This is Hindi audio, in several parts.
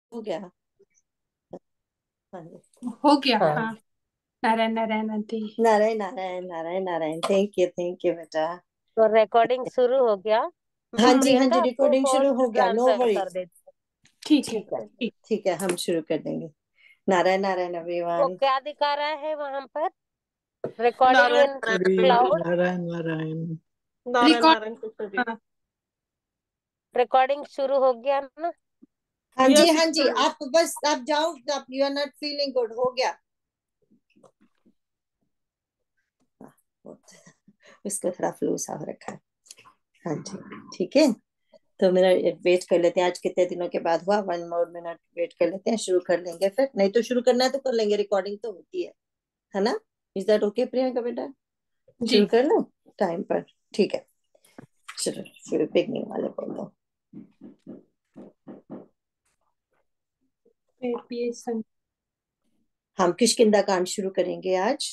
हो गया। हाँ जी। हो गया, हाँ। हाँ। Narayan Narayan aunty. Narayan Narayan Narayan Narayan, thank you बेटा। तो रिकॉर्डिंग शुरू हो गया। मैं हाँ जी, प्रियंका आपको रिकॉर्डिंग शुरू पोस्ट हो गया, नो ट्रांसफर कर वरीज। देती ठीक है। ठीक है। ठीक। ठीक है, हम शुरू कर देंगे। नारायण नारायण हूँ। वो एवरीवन। क्या दिखा रहा है वहां पर? Recording Narayan in Hari cloud. Narayan Narayan. Narayan record. Narayan कुछ भी। हाँ। रिकॉर्डिंग शुरू हो गया ना? यस हाँ जी, इट्स। आप बस आप जाओ, आप you are not feeling good, हो गया। हाँ, उसको थोड़ा फ्लू सा हो रखा है। हाँ जी। ठीक है। तो मेरा वेट कर लेते हैं, आज कितने दिनों के बाद हुआ, 1 मोर मिनट वेट कर लेते हैं, शुरू कर लेंगे, फिर नहीं तो शुरू करना है तो कर लेंगे, रिकॉर्डिंग तो होती है ना? इज दैट ओके प्रियंका बेटा? जी। शुरू कर लो टाइम पर। ठीक है, चलो फिर बिगनिंग वाले बोल दो। फिर भी ये हम किष्किंधा कांड शुरू करेंगे आज।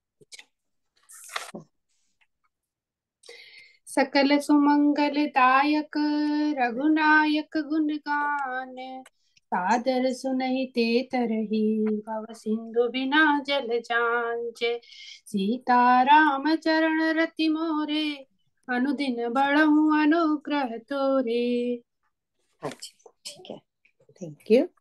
सकल सुमंगल दायक रघुनायक गुणगान सादर सुनहिते तरही भव सिंधु बिना जल जांच सीता राम चरण रति मोरे अनुदिन बढ़हु अनुग्रह तोरे। हाँ जी, ठीक है, थैंक यू।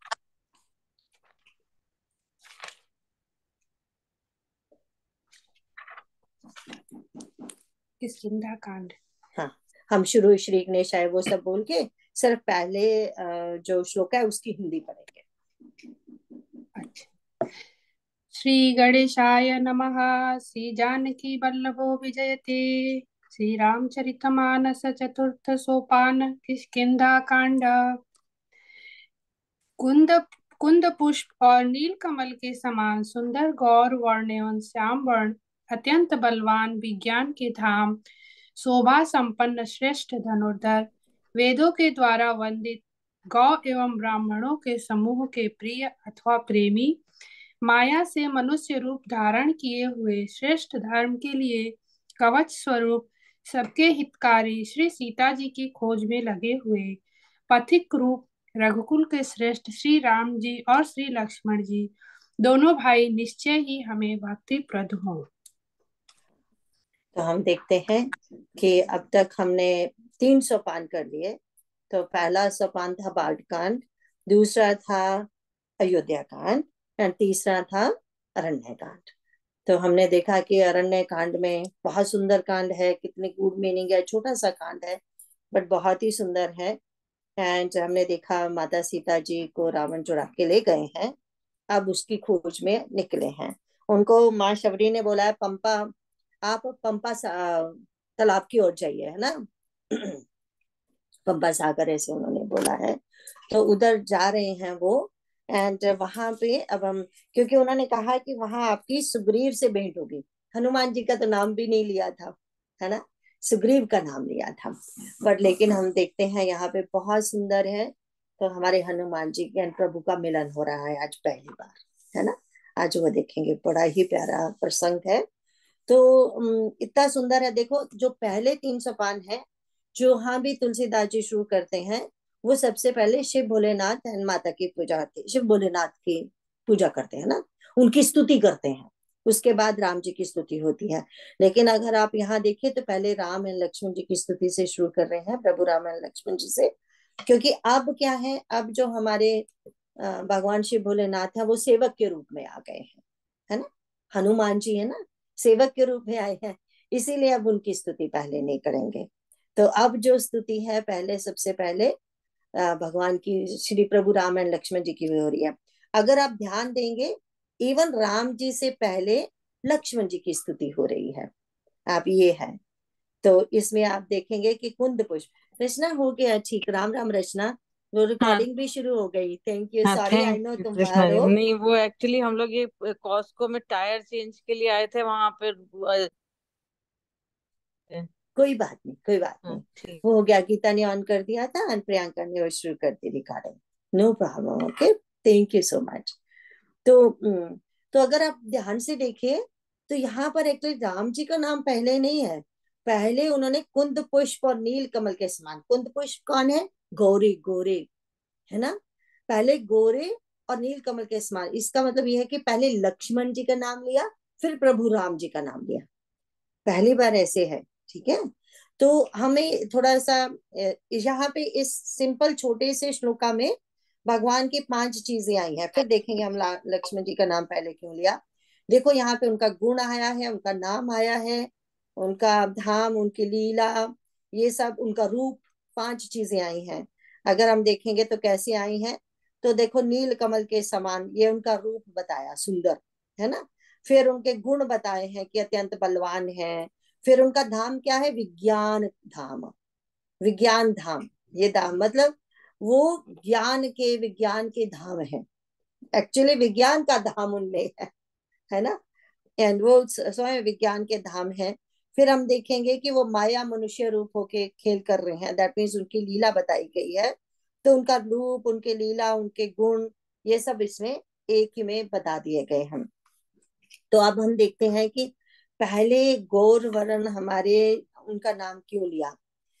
किष्किंधा कांड। हाँ, हम शुरू श्री गणेशाय वो सब बोल के सिर्फ पहले जो श्लोक है उसकी हिंदी पढ़ेंगे। अच्छा। श्री गणेशाय नमः। श्री जानकी वल्लभो विजयते। श्री रामचरितमानस चतुर्थ सोपान किष्किंधा कांड। कुंद कुंद पुष्प और नील कमल के समान सुंदर गौर वर्ण एवं श्याम वर्ण अत्यंत बलवान विज्ञान के धाम शोभा संपन्न श्रेष्ठ धनुर्धर वेदों के द्वारा वंदित गौ एवं ब्राह्मणों के समूह के प्रिय अथवा प्रेमी माया से मनुष्य रूप धारण किए हुए श्रेष्ठ धर्म के लिए कवच स्वरूप सबके हितकारी श्री सीता जी की खोज में लगे हुए पथिक रूप रघुकुल के श्रेष्ठ श्री राम जी और श्री लक्ष्मण जी दोनों भाई निश्चय ही हमें भक्ति प्रद हों। तो हम देखते हैं कि अब तक हमने 3 सोपान कर लिए। तो पहला सोपान था बाल कांड, दूसरा था अयोध्या कांड, और तीसरा था अरण्य कांड। तो हमने देखा कि अरण्य कांड में बहुत सुंदर कांड है, कितनी गूढ़ मीनिंग है, छोटा सा कांड है बट बहुत ही सुंदर है। एंड हमने देखा माता सीता जी को रावण चुरा के ले गए हैं, अब उसकी खोज में निकले हैं। उनको माँ शबरी ने बोला है पंपा, आप पंपा तालाब की ओर जाइए, है ना? पंपा सागर ऐसे उन्होंने बोला है। तो उधर जा रहे हैं वो। एंड वहां पे अब हम, क्योंकि उन्होंने कहा कि वहां आपकी सुग्रीव से भेंट होगी। हनुमान जी का तो नाम भी नहीं लिया था, है ना? सुग्रीव का नाम लिया था। बट लेकिन हम देखते हैं यहाँ पे बहुत सुंदर है। तो हमारे हनुमान जी के प्रभु का मिलन हो रहा है आज पहली बार, है ना? आज वो देखेंगे, बड़ा ही प्यारा प्रसंग है। तो इतना सुंदर है, देखो जो पहले 3 सोपान है, जो हाँ भी तुलसीदास जी शुरू करते हैं, वो सबसे पहले शिव भोलेनाथ एंड माता की पूजा होती है, शिव भोलेनाथ की पूजा करते हैं ना, उनकी स्तुति करते हैं। उसके बाद राम जी की स्तुति होती है। लेकिन अगर आप यहाँ देखिए तो पहले राम एंड लक्ष्मण जी की स्तुति से शुरू कर रहे हैं, प्रभु राम एंड लक्ष्मण जी से। क्योंकि अब क्या है, अब जो हमारे भगवान शिव भोलेनाथ है वो सेवक के रूप में आ गए हैं, है ना? हनुमान जी है ना, सेवक के रूप में आए हैं, इसीलिए अब उनकी स्तुति पहले नहीं करेंगे। तो अब जो स्तुति है पहले, सबसे पहले भगवान की, श्री प्रभु राम एंड लक्ष्मण जी की भी हो रही है। अगर आप ध्यान देंगे, इवन राम जी से पहले लक्ष्मण जी की स्तुति हो रही है। आप ये है, तो इसमें आप देखेंगे कि कुंद पुष्प रचना हो गया, ठीक, राम राम रचना, वो हाँ रिकॉर्डिंग भी शुरू हो गई, थैंक यू, हाँ, sorry I thank no you तुम कृष्णा बाहर जी। हो। नहीं, वो एक्चुअली हम लोग ये कॉस्को में टायर चेंज के लिए आए थे वहां पे। कोई बात नहीं, कोई बात हाँ नहीं। ठीक। वो हो गया, गीता ने ऑन कर दिया था और प्रियंका ने वो शुरू कर दी recording. No problem, okay, thank you so much. तो तो अगर आप ध्यान से देखिए तो यहाँ पर एक्चुअली राम जी का नाम पहले नहीं है। पहले उन्होंने कुंद पुष्प और नील कमल के समान, कुंद पुष्प कौन है? गौरी, गौरी, है ना? पहले गोरे और नील कमल के समान। इसका मतलब यह है कि पहले लक्ष्मण जी का नाम लिया, फिर प्रभु राम जी का नाम लिया, पहली बार ऐसे है। ठीक है, तो हमें थोड़ा सा यहाँ पे इस सिंपल छोटे से श्लोका में भगवान की 5 चीजें आई हैं। फिर देखेंगे हम लक्ष्मण जी का नाम पहले क्यों लिया। देखो यहाँ पे उनका गुण आया है, उनका नाम आया है, उनका धाम, उनकी लीला, ये सब, उनका रूप, 5 चीजें आई हैं। अगर हम देखेंगे तो कैसे आई हैं, तो देखो नील कमल के समान, ये उनका रूप बताया, सुंदर है ना। फिर उनके गुण बताए हैं कि अत्यंत बलवान है। फिर उनका धाम क्या है, विज्ञान धाम, विज्ञान धाम। ये धाम मतलब वो ज्ञान के, विज्ञान के धाम है, एक्चुअली विज्ञान का धाम उनमें है ना। एंड वो स्वयं विज्ञान के धाम है। फिर हम देखेंगे कि वो माया मनुष्य रूप होके खेल कर रहे हैं, दैट मीन्स उनकी लीला बताई गई है। तो उनका रूप, उनके लीला, उनके गुण, ये सब इसमें एक ही में बता दिए गए हैं। तो अब हम देखते हैं कि पहले गौर वर्ण हमारे, उनका नाम क्यों लिया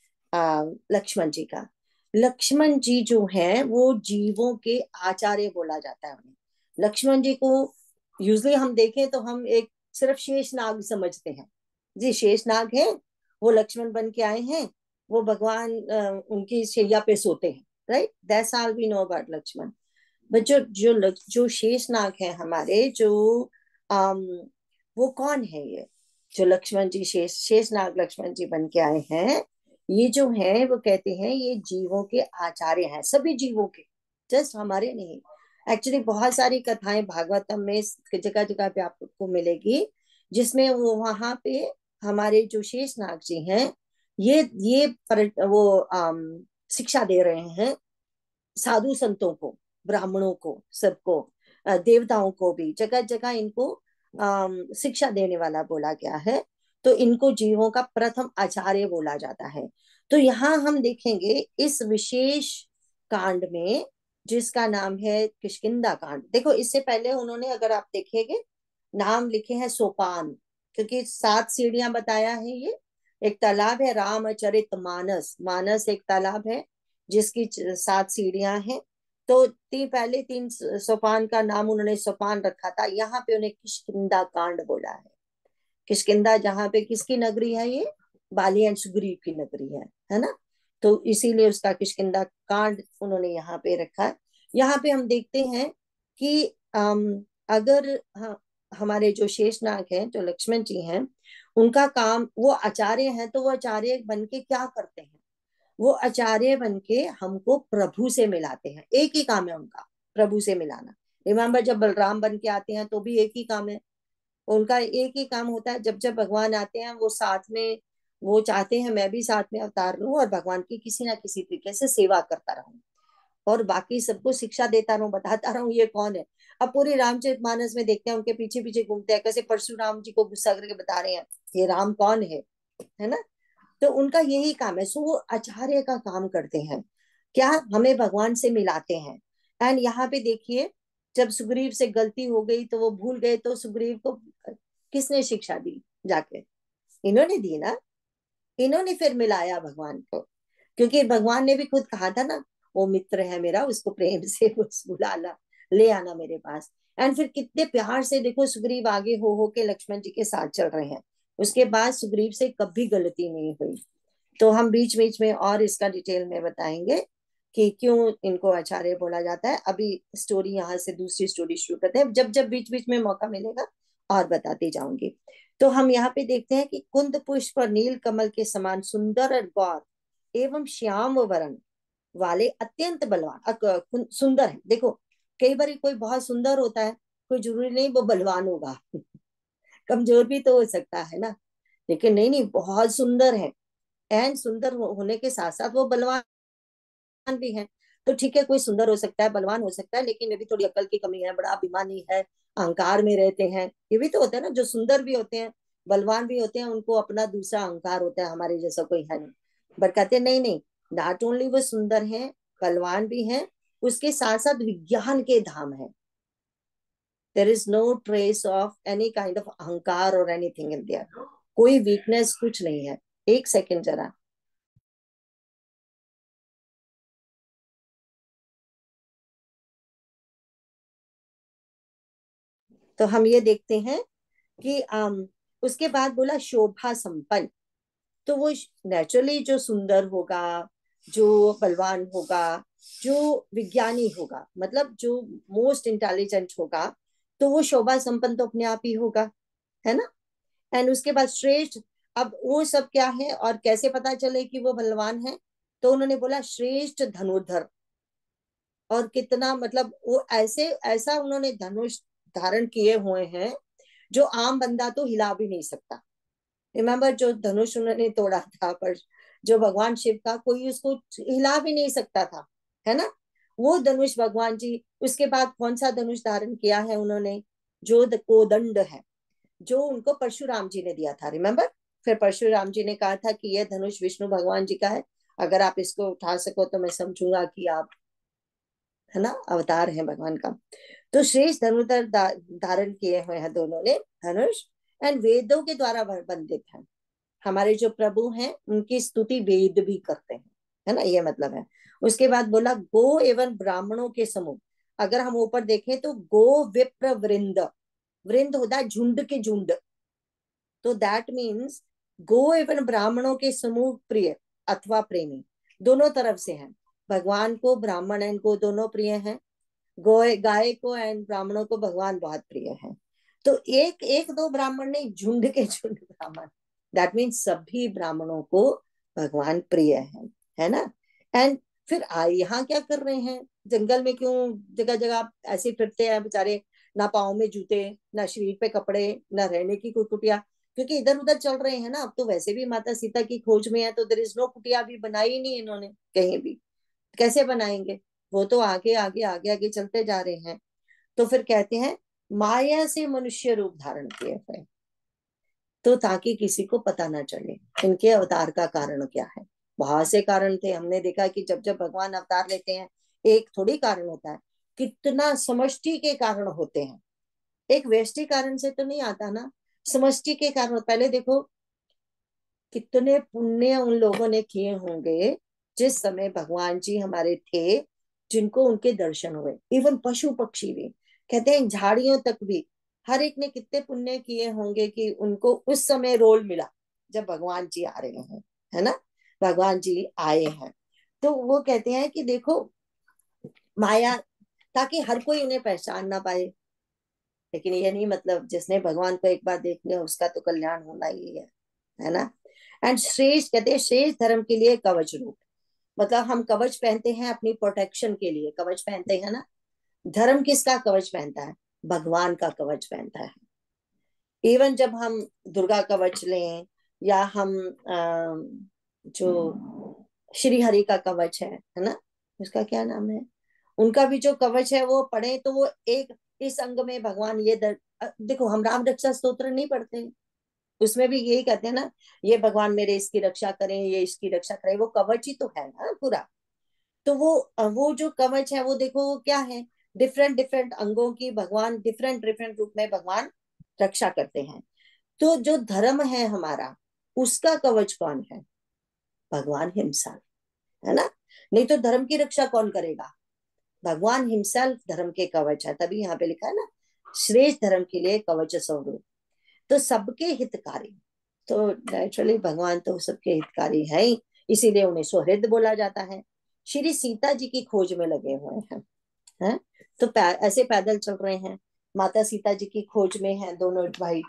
लक्ष्मण जी का। लक्ष्मण जी जो है वो जीवों के आचार्य बोला जाता है उन्हें। लक्ष्मण जी को यूजली हम देखें तो हम एक सिर्फ शेषनाग समझते हैं, जी शेषनाग है, वो लक्ष्मण बन के आए हैं, वो भगवान उनकी शैया पे सोते हैं, right, that's all we know about Lakshman. But जो शेषनाग है हमारे, जो आम, वो कौन है ये जो लक्ष्मण जी, शेषनाग लक्ष्मण जी बन के आए हैं, ये जो है वो कहते हैं ये जीवों के आचार्य हैं, सभी जीवों के, जस्ट हमारे नहीं। एक्चुअली बहुत सारी कथाएं भागवतम में जगह जगह पे आपको मिलेगी, जिसमें वो वहां पे हमारे जो शेषनाग जी हैं, ये वो शिक्षा दे रहे हैं साधु संतों को, ब्राह्मणों को, सबको, देवताओं को भी, जगह जगह इनको शिक्षा देने वाला बोला गया है। तो इनको जीवों का प्रथम आचार्य बोला जाता है। तो यहाँ हम देखेंगे इस विशेष कांड में, जिसका नाम है किष्किंधा कांड। देखो इससे पहले उन्होंने, अगर आप देखेंगे, नाम लिखे हैं सोपान, क्योंकि 7 सीढ़ियां बताया है ये। एक तालाब है रामचरित मानस, मानस एक तालाब है जिसकी 7 सीढ़ियां हैं। तो पहले 3 सोपान का नाम उन्होंने सोपान रखा था, यहाँ पे उन्हें किष्किंधा कांड बोला है। किष्किंधा जहाँ पे किसकी नगरी है, ये बाली एंड सुग्रीव की नगरी है ना। तो इसीलिए उसका किष्किंधा कांड उन्होंने यहाँ पे रखा है। यहाँ पे हम देखते हैं कि अगर हमारे जो शेषनाग हैं, जो लक्ष्मण जी हैं, उनका काम, वो आचार्य हैं, तो वो आचार्य बन के क्या करते हैं, वो आचार्य बन के हमको प्रभु से मिलाते हैं। एक ही काम है उनका, प्रभु से मिलाना। रिमेम्बर जब बलराम बन के आते हैं तो भी एक ही काम है उनका, एक ही काम होता है। जब जब भगवान आते हैं वो साथ में, वो चाहते हैं मैं भी साथ में अवतार लूं और भगवान की किसी ना किसी तरीके से सेवा करता रहूं और बाकी सबको शिक्षा देता रहूं, बताता रहूं ये कौन है। अब पूरी रामचरितमानस में देखते हैं उनके पीछे पीछे घूमते हैं, कैसे परशुराम जी को गुस्सा करके बता रहे हैं ये राम कौन है ना। तो उनका यही काम है, सो वो आचार्य का काम करते हैं, क्या हमें भगवान से मिलाते हैं। एंड यहाँ पे देखिए, जब सुग्रीव से गलती हो गई तो वो भूल गए, तो सुग्रीव को किसने शिक्षा दी, जाके इन्होंने दी ना। इन्होंने फिर मिलाया भगवान को, क्योंकि भगवान ने भी खुद कहा था ना, वो मित्र है मेरा, उसको प्रेम से बस बुला ला, ले आना मेरे पास। एंड फिर कितने प्यार से देखो सुग्रीव आगे हो के लक्ष्मण जी के साथ चल रहे हैं, उसके बाद सुग्रीव से कभी गलती नहीं हुई। तो हम बीच बीच में और इसका डिटेल में बताएंगे कि क्यों इनको आचार्य बोला जाता है। अभी स्टोरी यहाँ से दूसरी स्टोरी शुरू करते हैं, जब जब बीच बीच में मौका मिलेगा और बताती जाऊंगी। तो हम यहाँ पे देखते हैं कि कुंद पुष्प और नील कमल के समान सुंदर और गौर एवं श्याम वर्ण वाले अत्यंत बलवान सुंदर है। देखो कई बार कोई बहुत सुंदर होता है, कोई जरूरी नहीं वो बलवान होगा कमजोर भी तो हो सकता है ना, लेकिन नहीं नहीं बहुत सुंदर है। एंड सुंदर होने के साथ साथ वो बलवान भी है। तो ठीक है, कोई सुंदर हो सकता है, बलवान हो सकता है, लेकिन में भी थोड़ी अकल की कमी है, बड़ा अभिमानी है, अहंकार में रहते हैं, ये भी तो होता है ना। जो सुंदर भी होते हैं, बलवान भी होते हैं, उनको अपना दूसरा अहंकार होता है, हमारे जैसा कोई है नहीं। बट कहते नहीं नहीं, नॉट ओनली वो सुंदर है, बलवान भी है, उसके साथ साथ विज्ञान के धाम है। There is no trace of any kind of अहंकार और एनीथिंग इन देयर, कोई वीकनेस कुछ नहीं है। एक सेकेंड जरा। तो हम ये देखते हैं कि उसके बाद बोला शोभा संपन्न। तो वो नेचुरली जो सुंदर होगा, जो बलवान होगा, जो विज्ञानी होगा, मतलब जो मोस्ट इंटेलिजेंट होगा, तो वो शोभा संपन्न तो अपने आप ही होगा, है ना। एंड उसके बाद श्रेष्ठ। अब वो सब क्या है और कैसे पता चले कि वो बलवान है? तो उन्होंने बोला श्रेष्ठ धनुर्धर। और कितना, मतलब वो ऐसे ऐसा उन्होंने धनुष धारण किए हुए हैं जो आम बंदा तो हिला भी नहीं सकता। रिमेम्बर, जो धनुष उन्होंने तोड़ा था, पर जो भगवान शिव का कोई उसको हिला भी नहीं सकता था, है ना। वो धनुष भगवान जी, उसके बाद कौन सा धनुष धारण किया है उन्होंने? जो कोदंड है, जो उनको परशुराम जी ने दिया था, रिमेम्बर। फिर परशुराम जी ने कहा था कि यह धनुष विष्णु भगवान जी का है, अगर आप इसको उठा सको तो मैं समझूंगा कि आप, है ना, अवतार है भगवान का। तो श्रेष्ठ धनुर्धर धारण किए हुए हैं दोनों ने धनुष। एंड वेदों के द्वारा वंदित है। हमारे जो प्रभु हैं उनकी स्तुति वेद भी करते हैं, है ना, ये मतलब है। उसके बाद बोला गो एवं ब्राह्मणों के समूह। अगर हम ऊपर देखें तो गो विप्र वृंद, वृंद होता है झुंड के झुंड, तो दैट मीन्स गो एवं ब्राह्मणों के समूह प्रिय अथवा प्रेमी, दोनों तरफ से हैं। भगवान को ब्राह्मण एंड गो दोनों प्रिय हैं। गोए गाय को एंड ब्राह्मणों को भगवान बहुत प्रिय है। तो एक एक दो ब्राह्मण नहीं, झुंड के झुंड ब्राह्मण, दैट मीन्स सभी ब्राह्मणों को भगवान प्रिय है ना। एंड फिर यहाँ क्या कर रहे हैं? जंगल में क्यों जगह जगह ऐसे फिरते हैं बेचारे? ना पाँव में जूते, ना शरीर पे कपड़े, ना रहने की कोई कुटिया, क्योंकि इधर उधर चल रहे हैं ना। अब तो वैसे भी माता सीता की खोज में है, तो देयर इज नो कुटिया भी बनाई नहीं इन्होंने कहीं भी। कैसे बनाएंगे? वो तो आगे आगे आगे आगे चलते जा रहे हैं। तो फिर कहते हैं माया से मनुष्य रूप धारण किए हुए, तो ताकि किसी को पता ना चले इनके अवतार का कारण क्या है। बहुत से कारण थे, हमने देखा कि जब जब भगवान अवतार लेते हैं, एक थोड़ी कारण होता है, कितना समष्टि के कारण होते हैं। एक व्यष्टि कारण से तो नहीं आता ना, समष्टि के कारण। पहले देखो कितने पुण्य उन लोगों ने किए होंगे जिस समय भगवान जी हमारे थे, जिनको उनके दर्शन हुए। इवन पशु पक्षी भी, कहते हैं झाड़ियों तक भी, हर एक ने कितने पुण्य किए होंगे कि उनको उस समय रोल मिला जब भगवान जी आ रहे हैं, है ना, भगवान जी आए हैं। तो वो कहते हैं कि देखो माया, ताकि हर कोई उन्हें पहचान ना पाए। लेकिन ये नहीं मतलब जिसने भगवान को एक बार देख लिया उसका तो कल्याण होना ही है ना। एंड श्रेष्ठ, कहते हैं श्रेष्ठ धर्म के लिए कवच रूप, मतलब हम कवच पहनते हैं अपनी प्रोटेक्शन के लिए, कवच पहनते हैं ना। धर्म किसका कवच पहनता है? भगवान का कवच पहनता है। इवन जब हम दुर्गा कवच लें, या हम जो श्री हरि का कवच है ना, उसका क्या नाम है, उनका भी जो कवच है वो पढ़े तो वो एक, इस अंग में भगवान ये देखो हम राम रक्षा स्तोत्र नहीं पढ़ते, उसमें भी यही कहते हैं ना, ये भगवान मेरे इसकी रक्षा करें, ये इसकी रक्षा करें, वो कवच ही तो है ना पूरा। तो वो जो कवच है वो देखो वो क्या है, डिफरेंट डिफरेंट अंगों की भगवान डिफरेंट डिफरेंट रूप में भगवान रक्षा करते हैं। तो जो धर्म है हमारा, उसका कवच कौन है? भगवान हिमसेल्फ, है ना। नहीं तो धर्म की रक्षा कौन करेगा? भगवान हिमसेल्फ धर्म के कवच है। तभी यहाँ पे लिखा है ना, श्रेष्ठ धर्म के लिए कवच स्वरूप, तो सबके हितकारी। तो नेचुरली भगवान तो सबके हितकारी है ही, इसीलिए उन्हें सुहृद बोला जाता है। श्री सीता जी की खोज में लगे हुए हैं। तो ऐसे पैदल चल रहे हैं, माता सीता जी की खोज में है दोनों भाई।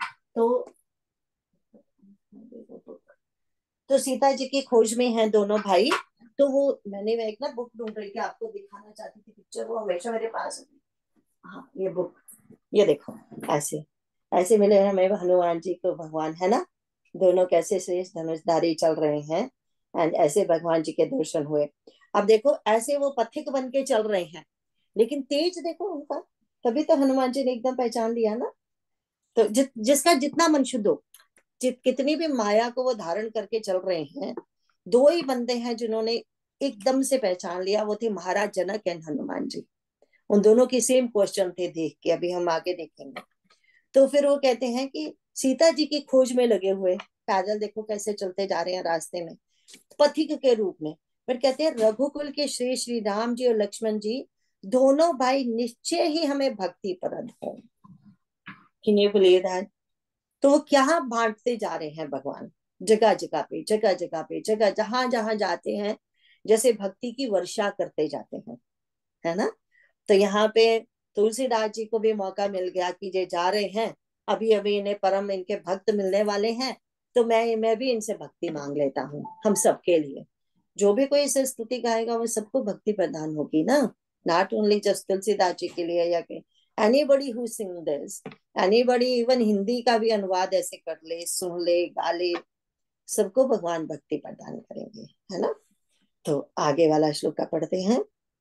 तो सीता जी की खोज में है दोनों भाई। तो वो मैंने एक ना बुक ढूंढ रही थी, आपको दिखाना चाहती थी पिक्चर, वो हमेशा मेरे पास है। हाँ ये बुक, ये देखो, ऐसे ऐसे मिले हमें हनुमान जी को भगवान, है ना। दोनों कैसे श्रेष्ठ धनुषधारी चल रहे हैं, एंड ऐसे भगवान जी के दर्शन हुए। अब देखो ऐसे वो पथिक बन के चल रहे हैं, लेकिन तेज देखो उनका। तभी तो हनुमान जी ने एकदम पहचान लिया ना। तो जिसका जितना मन शुद्ध हो, कितनी भी माया को वो धारण करके चल रहे हैं, दो ही बंदे हैं जिन्होंने एकदम से पहचान लिया, वो थे महाराज जनक एंड हनुमान जी। उन दोनों के सेम क्वेश्चन थे, देख के अभी हम आगे देखेंगे। तो फिर वो कहते हैं कि सीता जी की खोज में लगे हुए, पैदल देखो कैसे चलते जा रहे हैं रास्ते में, पथिक के रूप में। फिर कहते हैं रघुकुल के श्री श्री राम जी और लक्ष्मण जी दोनों भाई निश्चय ही हमें भक्ति परद हो। Can you believe that? तो वो क्या बांटते जा रहे हैं भगवान, जगह जगह पे, जगह जगह पे, जगह जहां जहां जाते हैं, जैसे भक्ति की वर्षा करते जाते हैं, है ना। तो यहाँ पे तुलसीदास जी को भी मौका मिल गया कि ये जा रहे हैं, अभी अभी इन्हें परम इनके भक्त मिलने वाले हैं, तो मैं भी इनसे भक्ति मांग लेता हूँ हम सबके लिए। जो भी कोई इसे स्तुति गाएगा वो सबको भक्ति प्रदान होगी ना, not only just Tulsidas ji के लिए, या कि anybody who sing this, anybody, even Hindi का भी अनुवाद ऐसे कर ले, सुन ले, गा ले, सबको भगवान भक्ति प्रदान करेंगे, है ना। तो आगे वाला श्लोक का पढ़ते हैं।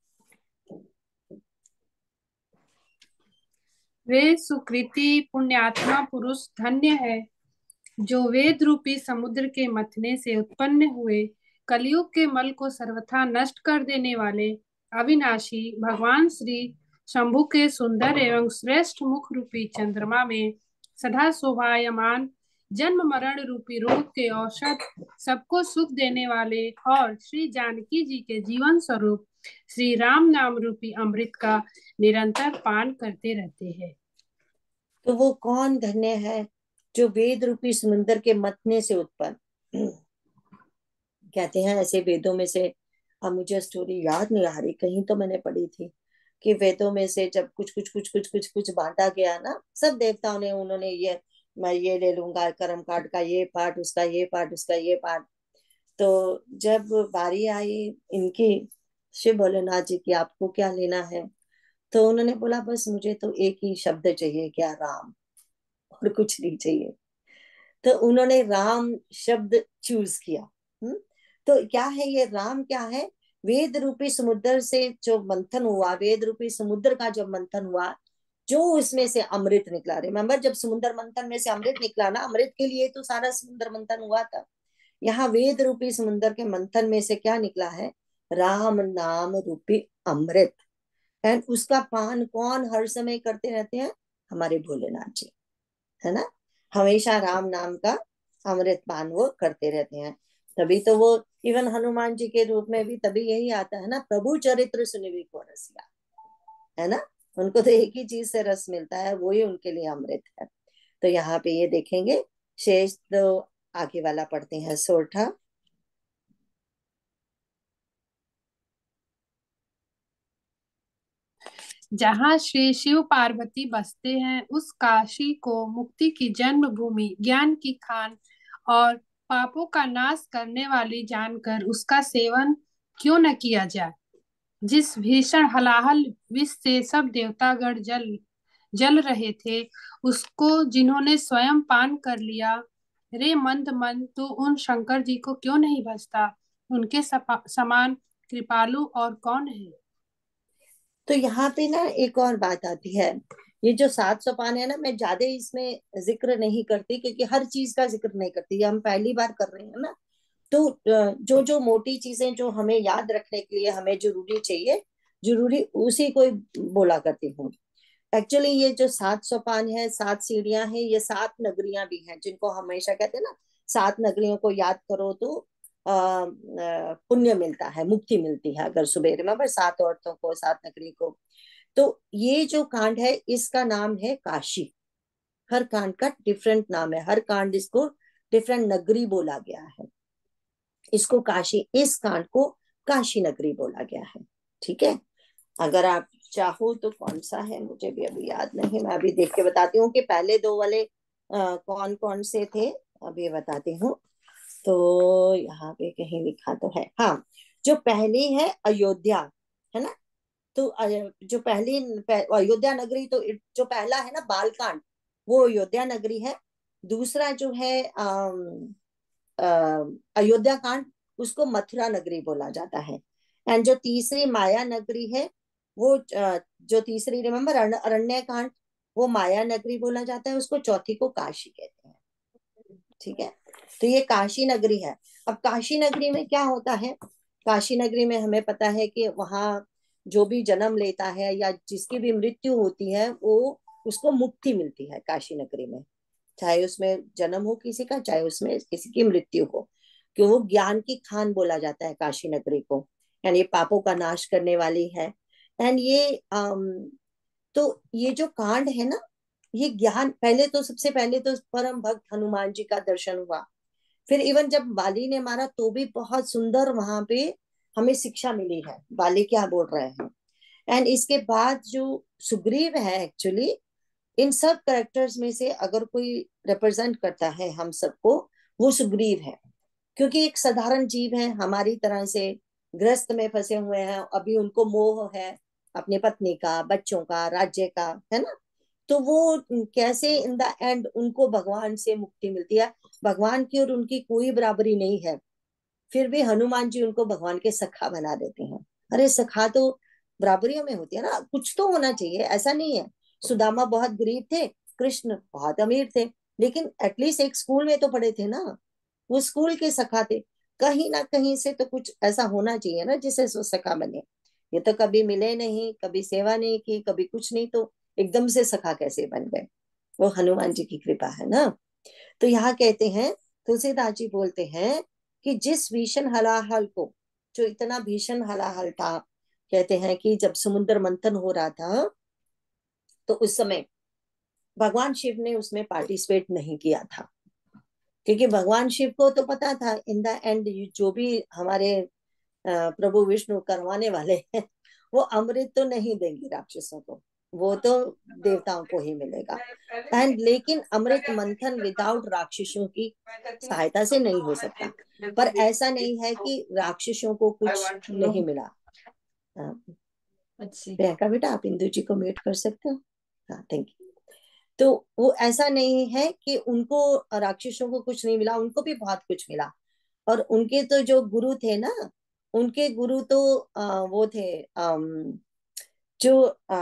वे सुकृति पुण्यात्मा पुरुष धन्य है, जो वेद रूपी समुद्र के मथने से उत्पन्न हुए कलयुग के मल को सर्वथा नष्ट कर देने वाले अविनाशी भगवान श्री शंभु के सुंदर एवं श्रेष्ठ मुख रूपी चंद्रमा में सदा शोभायमान जन्म मरण रूपी रोग के औषध, सबको सुख देने वाले और श्री जानकी जी के जीवन स्वरूप श्री राम नाम रूपी अमृत का निरंतर पान करते रहते हैं। तो वो कौन धन्य है? जो वेद रूपी समुद्र के मथने से उत्पन्न, कहते हैं ऐसे वेदों में से, अब मुझे स्टोरी याद नहीं आ रही, कहीं तो मैंने पढ़ी थी कि वेदों में से जब कुछ बांटा गया ना, सब देवताओं ने, उन्होंने ये, मैं ये ले लूंगा कर्म कांड का ये पार्ट, उसका ये पार्ट, उसका ये पार्ट। तो जब बारी आई इनकी, शिव भोलेनाथ जी की, आपको क्या लेना है? तो उन्होंने बोला बस मुझे तो एक ही शब्द चाहिए, क्या? राम, और कुछ नहीं चाहिए। तो उन्होंने राम शब्द चूज किया। तो क्या है ये राम? क्या है? वेद रूपी समुद्र से जो मंथन हुआ, वेद रूपी समुद्र का जो मंथन हुआ, जो उसमें से अमृत निकला। रिमेम्बर, जब समुद्र मंथन में से अमृत निकला ना, अमृत के लिए तो सारा समुद्र मंथन हुआ था। यहाँ वेद रूपी समुद्र के मंथन में से क्या निकला है? राम नाम रूपी अमृत। एंड उसका पान कौन हर समय करते रहते हैं? हमारे भोलेनाथ जी, है ना। हमेशा राम नाम का अमृत पान वो करते रहते हैं। तभी तो वो इवन हनुमान जी के रूप में भी तभी यही आता है ना, प्रभु चरित्र सुनिवि को रसिया, है ना। उनको तो एक ही चीज से रस मिलता है, वो ही उनके लिए अमृत है। तो यहाँ पे ये देखेंगे शेष, तो आगे वाला पढ़ते हैं, सोरठा। जहाँ श्री शिव पार्वती बसते हैं, उस काशी को मुक्ति की जन्मभूमि, ज्ञान की खान और पापों का नाश करने वाली जानकर उसका सेवन क्यों न किया जाए। जिस भीषण हलाहल विष से सब देवतागण जल जल रहे थे, उसको जिन्होंने स्वयं पान कर लिया, रे मंद मन, तो उन शंकर जी को क्यों नहीं बचता। उनके समान कृपालु और कौन है। तो यहाँ पे ना एक और बात आती है, ये जो 700 पान है ना, मैं ज्यादा इसमें जिक्र नहीं करती, क्योंकि हर चीज का जिक्र नहीं करती, ये हम पहली बार कर रहे हैं ना। तो जो जो मोटी चीजें जो हमें याद रखने के लिए हमें जरूरी चाहिए, जरूरी उसी को ही बोला करती हूँ। एक्चुअली ये जो 700 पान है, 7 सीढ़ियां हैं, ये 7 नगरियां भी हैं, जिनको हमेशा कहते हैं ना, 7 नगरियों को याद करो तो पुण्य मिलता है, मुक्ति मिलती है। अगर सुबह रिमेम्बर, 7 औरतों को, 7 नगरी को। तो ये जो कांड है इसका नाम है काशी। हर कांड का डिफरेंट नाम है, हर कांड इसको डिफरेंट नगरी बोला गया है। इसको काशी, इस कांड को काशी नगरी बोला गया है। ठीक है, अगर आप चाहो तो कौन सा है मुझे भी अभी याद नहीं, मैं अभी देख के बताती हूँ कि पहले दो वाले कौन कौन से थे, अभी बताती हूँ। तो यहाँ पे कहीं लिखा तो है, हाँ। जो पहली है अयोध्या, है ना। तो जो पहली अयोध्या नगरी, तो जो पहला है ना बालकांड, वो अयोध्या नगरी है। दूसरा जो है अयोध्या कांड, उसको मथुरा नगरी बोला जाता है। एंड जो तीसरी माया नगरी है, वो जो तीसरी रिमेम्बर अरण्य कांड, वो माया नगरी बोला जाता है, उसको चौथी को काशी कहते हैं। ठीक है, तो ये काशी नगरी है। अब काशी नगरी में क्या होता है? काशी नगरी में हमें पता है कि वहां जो भी जन्म लेता है या जिसकी भी मृत्यु होती है, वो उसको मुक्ति मिलती है काशी नगरी में। चाहे उसमें जन्म हो किसी का, चाहे उसमें किसी की मृत्यु हो, क्यों वो ज्ञान की खान बोला जाता है काशी नगरी को। यानी ये पापों का नाश करने वाली है। एंड ये तो ये जो कांड है ना, ये ज्ञान पहले तो, सबसे पहले तो परम भक्त हनुमान जी का दर्शन हुआ। फिर इवन जब बाली ने मारा तो भी बहुत सुंदर वहां पे हमें शिक्षा मिली है, बाली क्या बोल रहे हैं। एंड इसके बाद जो सुग्रीव है, एक्चुअली इन सब करेक्टर्स में से अगर कोई रिप्रेजेंट करता है हम सबको, वो सुग्रीव है। क्योंकि एक साधारण जीव है, हमारी तरह से ग्रस्त में फंसे हुए हैं, अभी उनको मोह है अपनी पत्नी का, बच्चों का, राज्य का, है ना। तो वो कैसे इन द एंड उनको भगवान से मुक्ति मिलती है। भगवान की और उनकी कोई बराबरी नहीं है, फिर भी हनुमान जी उनको भगवान के सखा बना देते हैं। अरे सखा तो बराबरियों में होती है ना, कुछ तो होना चाहिए, ऐसा नहीं है। सुदामा बहुत गरीब थे, कृष्ण बहुत अमीर थे, लेकिन एटलीस्ट एक स्कूल में तो पढ़े थे ना, वो स्कूल के सखा थे। कहीं ना कहीं से तो कुछ ऐसा होना चाहिए ना जिससे वो सखा बने। ये तो कभी मिले नहीं, कभी सेवा नहीं की, कभी कुछ नहीं, तो एकदम से सखा कैसे बन गए। वो हनुमान जी की कृपा है ना। तो यहाँ कहते हैं, तुलसीदास जी बोलते हैं कि जिस भीषण हलाहल को, जो इतना भीषण हलाहल था, कहते हैं कि जब समुद्र मंथन हो रहा था तो उस समय भगवान शिव ने उसमें पार्टिसिपेट नहीं किया था। क्योंकि भगवान शिव को तो पता था इन द एंड जो भी हमारे प्रभु विष्णु करवाने वाले हैं, वो अमृत तो नहीं देंगे राक्षसों को, वो तो देवताओं को ही मिलेगा। एंड लेकिन अमृत मंथन विदाउट राक्षसों की सहायता से नहीं हो सकता। पर ऐसा नहीं है कि राक्षसों को कुछ नहीं मिला। हाँ, प्रियंका बेटा आप इंदु जी को म्यूट कर सकते हो। हाँ, थैंक यू। तो वो ऐसा नहीं है कि उनको, राक्षसों को कुछ नहीं मिला, उनको भी बहुत कुछ मिला। और उनके तो जो गुरु थे ना, उनके गुरु तो वो थे, जो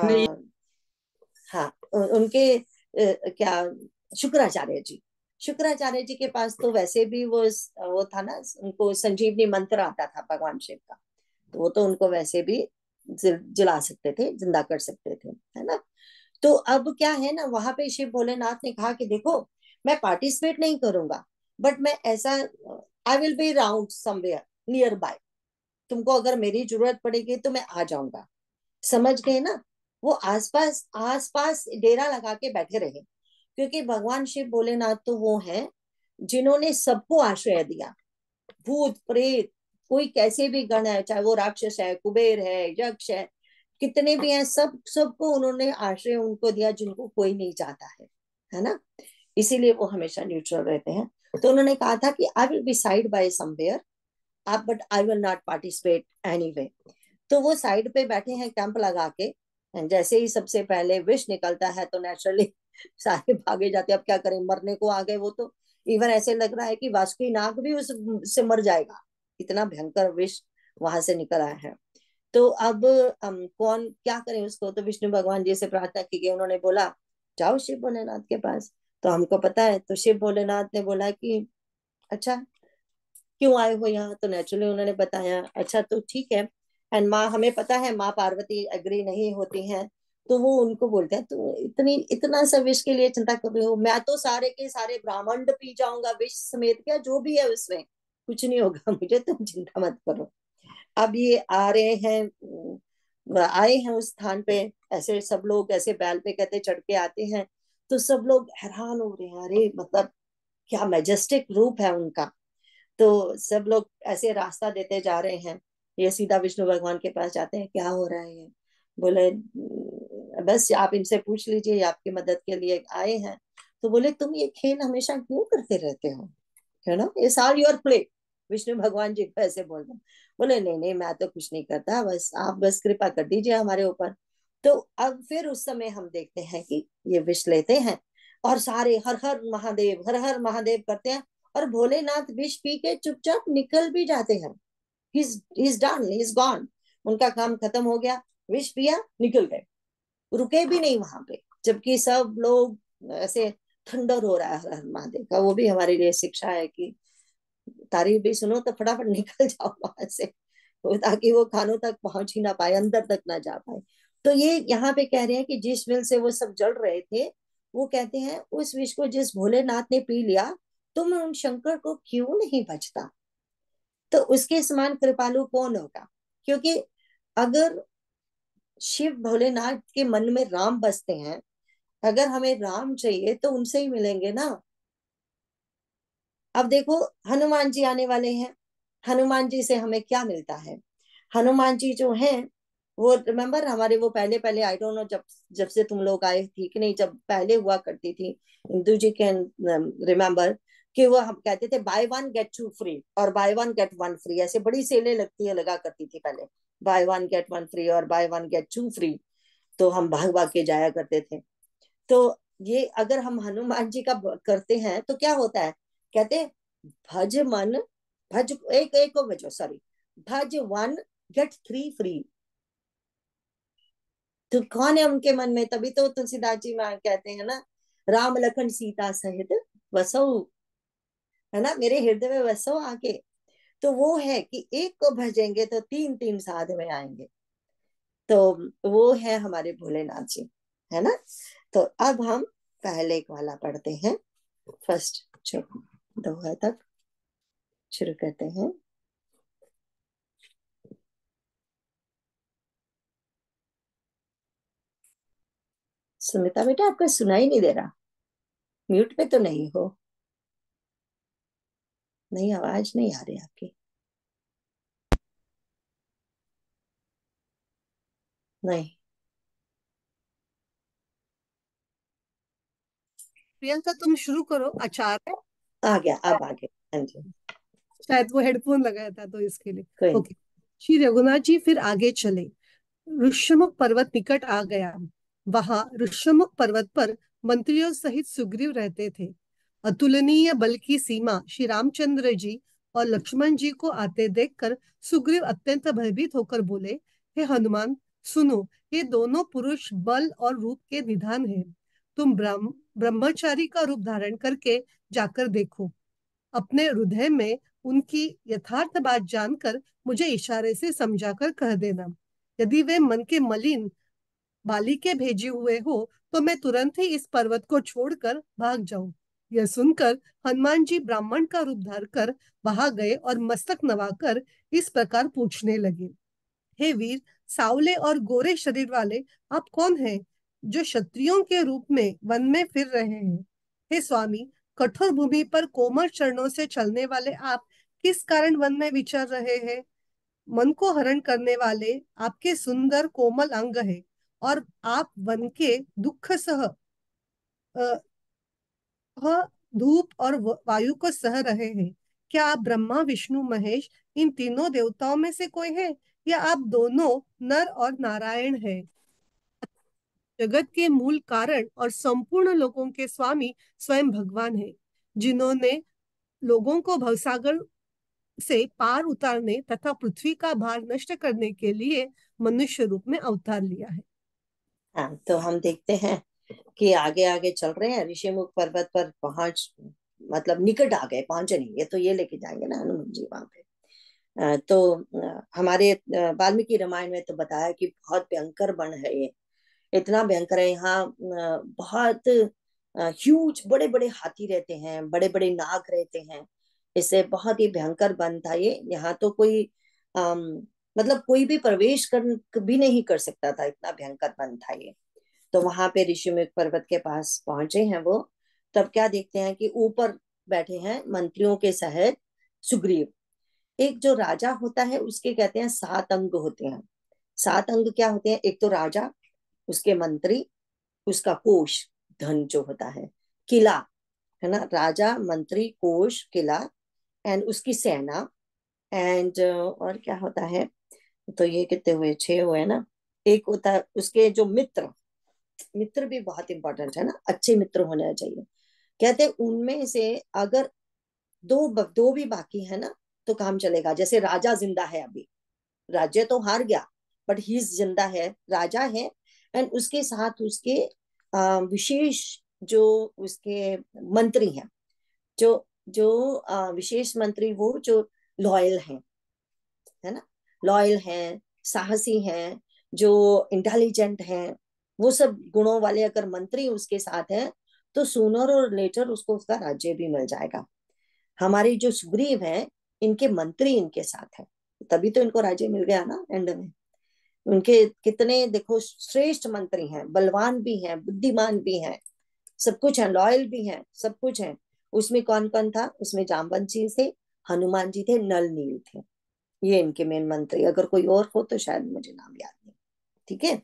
हाँ, उनके क्या, शुक्राचार्य जी। शुक्राचार्य जी के पास तो वैसे भी वो था ना, उनको संजीवनी मंत्र आता था भगवान शिव का, तो वो तो उनको वैसे भी जिला सकते थे, जिंदा कर सकते थे, है ना। तो अब क्या है ना, वहां पे शिव भोलेनाथ ने कहा कि देखो मैं पार्टिसिपेट नहीं करूंगा, बट मैं ऐसा, I will be round somewhere nearby, तुमको अगर मेरी जरूरत पड़ेगी तो मैं आ जाऊंगा। समझ गए ना। वो आसपास आसपास डेरा लगा के बैठे रहे, क्योंकि भगवान शिव भोलेनाथ तो वो हैं जिन्होंने सबको आश्रय दिया। भूत प्रेत, कोई कैसे भी गण है, चाहे वो राक्षस है, कुबेर है, यक्ष है, कितने भी हैं, सब सबको उन्होंने आश्रय उनको दिया जिनको कोई नहीं चाहता है ना। इसीलिए वो हमेशा न्यूट्रल रहते हैं। तो उन्होंने कहा था कि I will be side by somewhere, आप but I will not participate anyway. तो वो साइड पे बैठे हैं कैंप लगा के। And जैसे ही सबसे पहले विष निकलता है तो नेचुरली सारे भागे जाते हैं। अब क्या करें, मरने को आ गए वो तो। इवन ऐसे लग रहा है कि वासुकी नाग भी उससे मर जाएगा, इतना भयंकर विष वहां से निकल आया है। तो अब हम कौन क्या करें उसको, तो विष्णु भगवान जी से प्रार्थना की गई। उन्होंने बोला जाओ शिव भोलेनाथ के पास, तो हमको पता है। तो शिव भोलेनाथ ने बोला कि अच्छा क्यों आए हो यहाँ, तो नेचुरली उन्होंने बताया अच्छा तो ठीक है। एंड माँ, हमें पता है माँ पार्वती एग्री नहीं होती हैं, तो वो उनको बोलते हैं तो इतनी इतना सा विष के लिए चिंता कर रही हो, मैं तो सारे के सारे ब्राह्मण पी जाऊंगा विष समेत, क्या जो भी है उसमें कुछ नहीं होगा मुझे, तुम चिंता मत करो। अब ये आ रहे हैं, आए हैं उस स्थान पे, ऐसे सब लोग ऐसे बैल पे कहते चढ़ के आते हैं, तो सब लोग हैरान हो रहे हैं, अरे मतलब क्या मैजेस्टिक रूप है उनका। तो सब लोग ऐसे रास्ता देते जा रहे हैं, ये सीधा विष्णु भगवान के पास जाते हैं, क्या हो रहा है ये। बोले बस आप इनसे पूछ लीजिए, ये आपकी मदद के लिए आए हैं। तो बोले तुम ये खेल हमेशा क्यों करते रहते हो, है ना, it's all your play. Vishnu भगवान जी को ऐसे बोल रहे। बोले नहीं नहीं मैं तो कुछ नहीं करता, बस आप बस कृपा कर दीजिए हमारे ऊपर। तो अब फिर उस समय हम देखते हैं कि ये विष लेते हैं और सारे हर हर महादेव, हर हर महादेव करते हैं, और भोलेनाथ विष पी के चुपचाप निकल भी जाते हैं। he's done, he's gone, उनका काम खत्म हो गया, विष पिया निकल गए, रुके भी नहीं वहां पे। जबकि सब लोग ऐसे थंडर हो रहा है हर हर महादेव का। वो भी हमारे लिए शिक्षा है कि तारीफ भी सुनो तो फटाफट निकल जाओ वहां से, तो ताकि वो खानों तक पहुंच ही ना पाए, अंदर तक ना जा पाए। तो ये यहाँ पे कह रहे हैं कि जिस विल से वो सब जल रहे थे, वो कहते हैं उस विष को जिस भोलेनाथ ने पी लिया, तुम उन शंकर को क्यों नहीं बचता। तो उसके समान कृपालु कौन होगा। क्योंकि अगर शिव भोलेनाथ के मन में राम बसते हैं, अगर हमें राम चाहिए तो उनसे ही मिलेंगे ना। अब देखो, हनुमान जी आने वाले हैं। हनुमान जी से हमें क्या मिलता है? हनुमान जी जो हैं, वो रिमेम्बर हमारे वो पहले पहले, आई डोंट नो जब जब से तुम लोग आए थी कि नहीं, जब पहले हुआ करती थी, इंदू जी कैन रिमेम्बर कि वो हम कहते थे buy one get two free और buy one get one free, ऐसे बड़ी सेलें लगती है लगा करती थी पहले, buy one get one free और buy one get two free. तो हम भाग भाग के जाया करते थे। तो ये अगर हम हनुमान जी का करते हैं तो क्या होता है? कहते भज मन, भज एक एक को बचो, सॉरी, भज वन गेट थ्री फ्री। तो कौन है उनके मन में? तभी तो तुलसीदास जी में कहते हैं ना, राम लखन सीता सहित वसो, है ना, मेरे हृदय में वसो आके। तो वो है कि एक को भजेंगे तो तीन तीन साध में आएंगे। तो वो है हमारे भोलेनाथ जी, है ना। तो अब हम पहले एक वाला पढ़ते हैं, फर्स्ट जो दोहा तक शुरू करते हैं। सुमिता बेटा, आपका सुनाई नहीं दे रहा, म्यूट पे तो नहीं हो? नहीं, आवाज नहीं आ रही आपकी। नहीं प्रियंका तुम शुरू करो, आचार्य। आ गया, अब आ गया, हाँ जी। शायद वो हेडफोन लगाया था तो इसके लिए। कोई नहीं। ओके। श्री रघुनाथ जी फिर आगे चले। ऋष्यमुख पर्वत निकट आ गया। वहां ऋष्यमुख पर्वत पर मंत्रियों सहित सुग्रीव रहते थे। अतुलनीय बल की सीमा श्री रामचंद्र जी और लक्ष्मण जी को आते देखकर सुग्रीव अत्यंत भयभीत होकर बोले, हे हनुमान, सुनो, ये दोनों पुरुष बल और रूप के निधान हैं। तुम ब्रह्मचारी का रूप धारण करके जाकर देखो। अपने हृदय में उनकी यथार्थ बात जानकर मुझे इशारे से समझाकर कह देना। यदि वे मन के मलिन बालिके भेजे हुए हो तो मैं तुरंत ही इस पर्वत को छोड़कर भाग जाऊं। यह सुनकर हनुमान जी ब्राह्मण का रूप धार कर वहां गए और मस्तक नवाकर इस प्रकार पूछने लगे, हे वीर, सावले और गोरे शरीर वाले आप कौन हैं जो क्षत्रियों के रूप में वन में फिर रहे हैं? हे स्वामी, कठोर भूमि पर कोमल चरणों से चलने वाले आप किस कारण वन में विचर रहे हैं? मन को हरण करने वाले आपके सुंदर कोमल अंग है और आप वन के दुख सह धूप और वायु को सह रहे हैं। क्या आप ब्रह्मा विष्णु महेश इन तीनों देवताओं में से कोई है, या आप दोनों नर और नारायण हैं? जगत के मूल कारण और संपूर्ण लोगों के स्वामी स्वयं भगवान है, जिन्होंने लोगों को भवसागर से पार उतारने तथा पृथ्वी का भार नष्ट करने के लिए मनुष्य रूप में अवतार लिया है। हाँ, तो हम देखते हैं कि आगे आगे चल रहे हैं, ऋषिमुख पर्वत पर पहुंच, मतलब निकट आ गए, पहुंचे नहीं, ये तो ये लेके जाएंगे ना हनुमान जी वहां पे। तो हमारे वाल्मीकि रामायण में तो बताया कि बहुत भयंकर वन है ये, इतना भयंकर है यहाँ। बहुत ह्यूज, बड़े बड़े हाथी रहते हैं, बड़े बड़े नाग रहते हैं। इससे बहुत ही भयंकर वन था ये। यहाँ तो कोई अम, मतलब कोई भी प्रवेश कर भी नहीं कर सकता था, इतना भयंकर वन था ये। तो वहां पे ऋषिमुख पर्वत के पास पहुंचे हैं वो। तब क्या देखते हैं कि ऊपर बैठे हैं मंत्रियों के सहित सुग्रीव। एक जो राजा होता है उसके कहते हैं सात अंग होते हैं। सात अंग क्या होते हैं? एक तो राजा, उसके मंत्री, उसका कोष, धन जो होता है, किला, है ना, राजा, मंत्री, कोष, किला, एंड उसकी सेना, एंड और क्या होता है? तो ये कितने हुए? छह हुए ना। एक होता है उसके जो मित्र, मित्र भी बहुत इंपॉर्टेंट है ना, अच्छे मित्र होने चाहिए। कहते हैं उनमें से अगर दो भी बाकी है ना तो काम चलेगा। जैसे राजा जिंदा है अभी, राज्य तो हार गया बट ही जिंदा है, राजा है, एंड उसके साथ उसके विशेष जो उसके मंत्री हैं, जो जो विशेष मंत्री, वो जो लॉयल हैं, है ना, लॉयल हैं, साहसी हैं, जो इंटेलिजेंट हैं, वो सब गुणों वाले अगर मंत्री उसके साथ हैं तो सूनर और लेटर उसको उसका राज्य भी मिल जाएगा। हमारी जो सुग्रीव है, इनके मंत्री इनके साथ है, तभी तो इनको राज्य मिल गया ना एंड में। उनके कितने देखो श्रेष्ठ मंत्री हैं, बलवान भी हैं, बुद्धिमान भी हैं, सब कुछ है, लॉयल भी हैं, सब कुछ है। उसमें कौन कौन था? उसमें जामवंत जी थे, हनुमान जी थे, नल नील थे। ये इनके मेन मंत्री। अगर कोई और हो तो शायद मुझे नाम याद नहीं। ठीक है।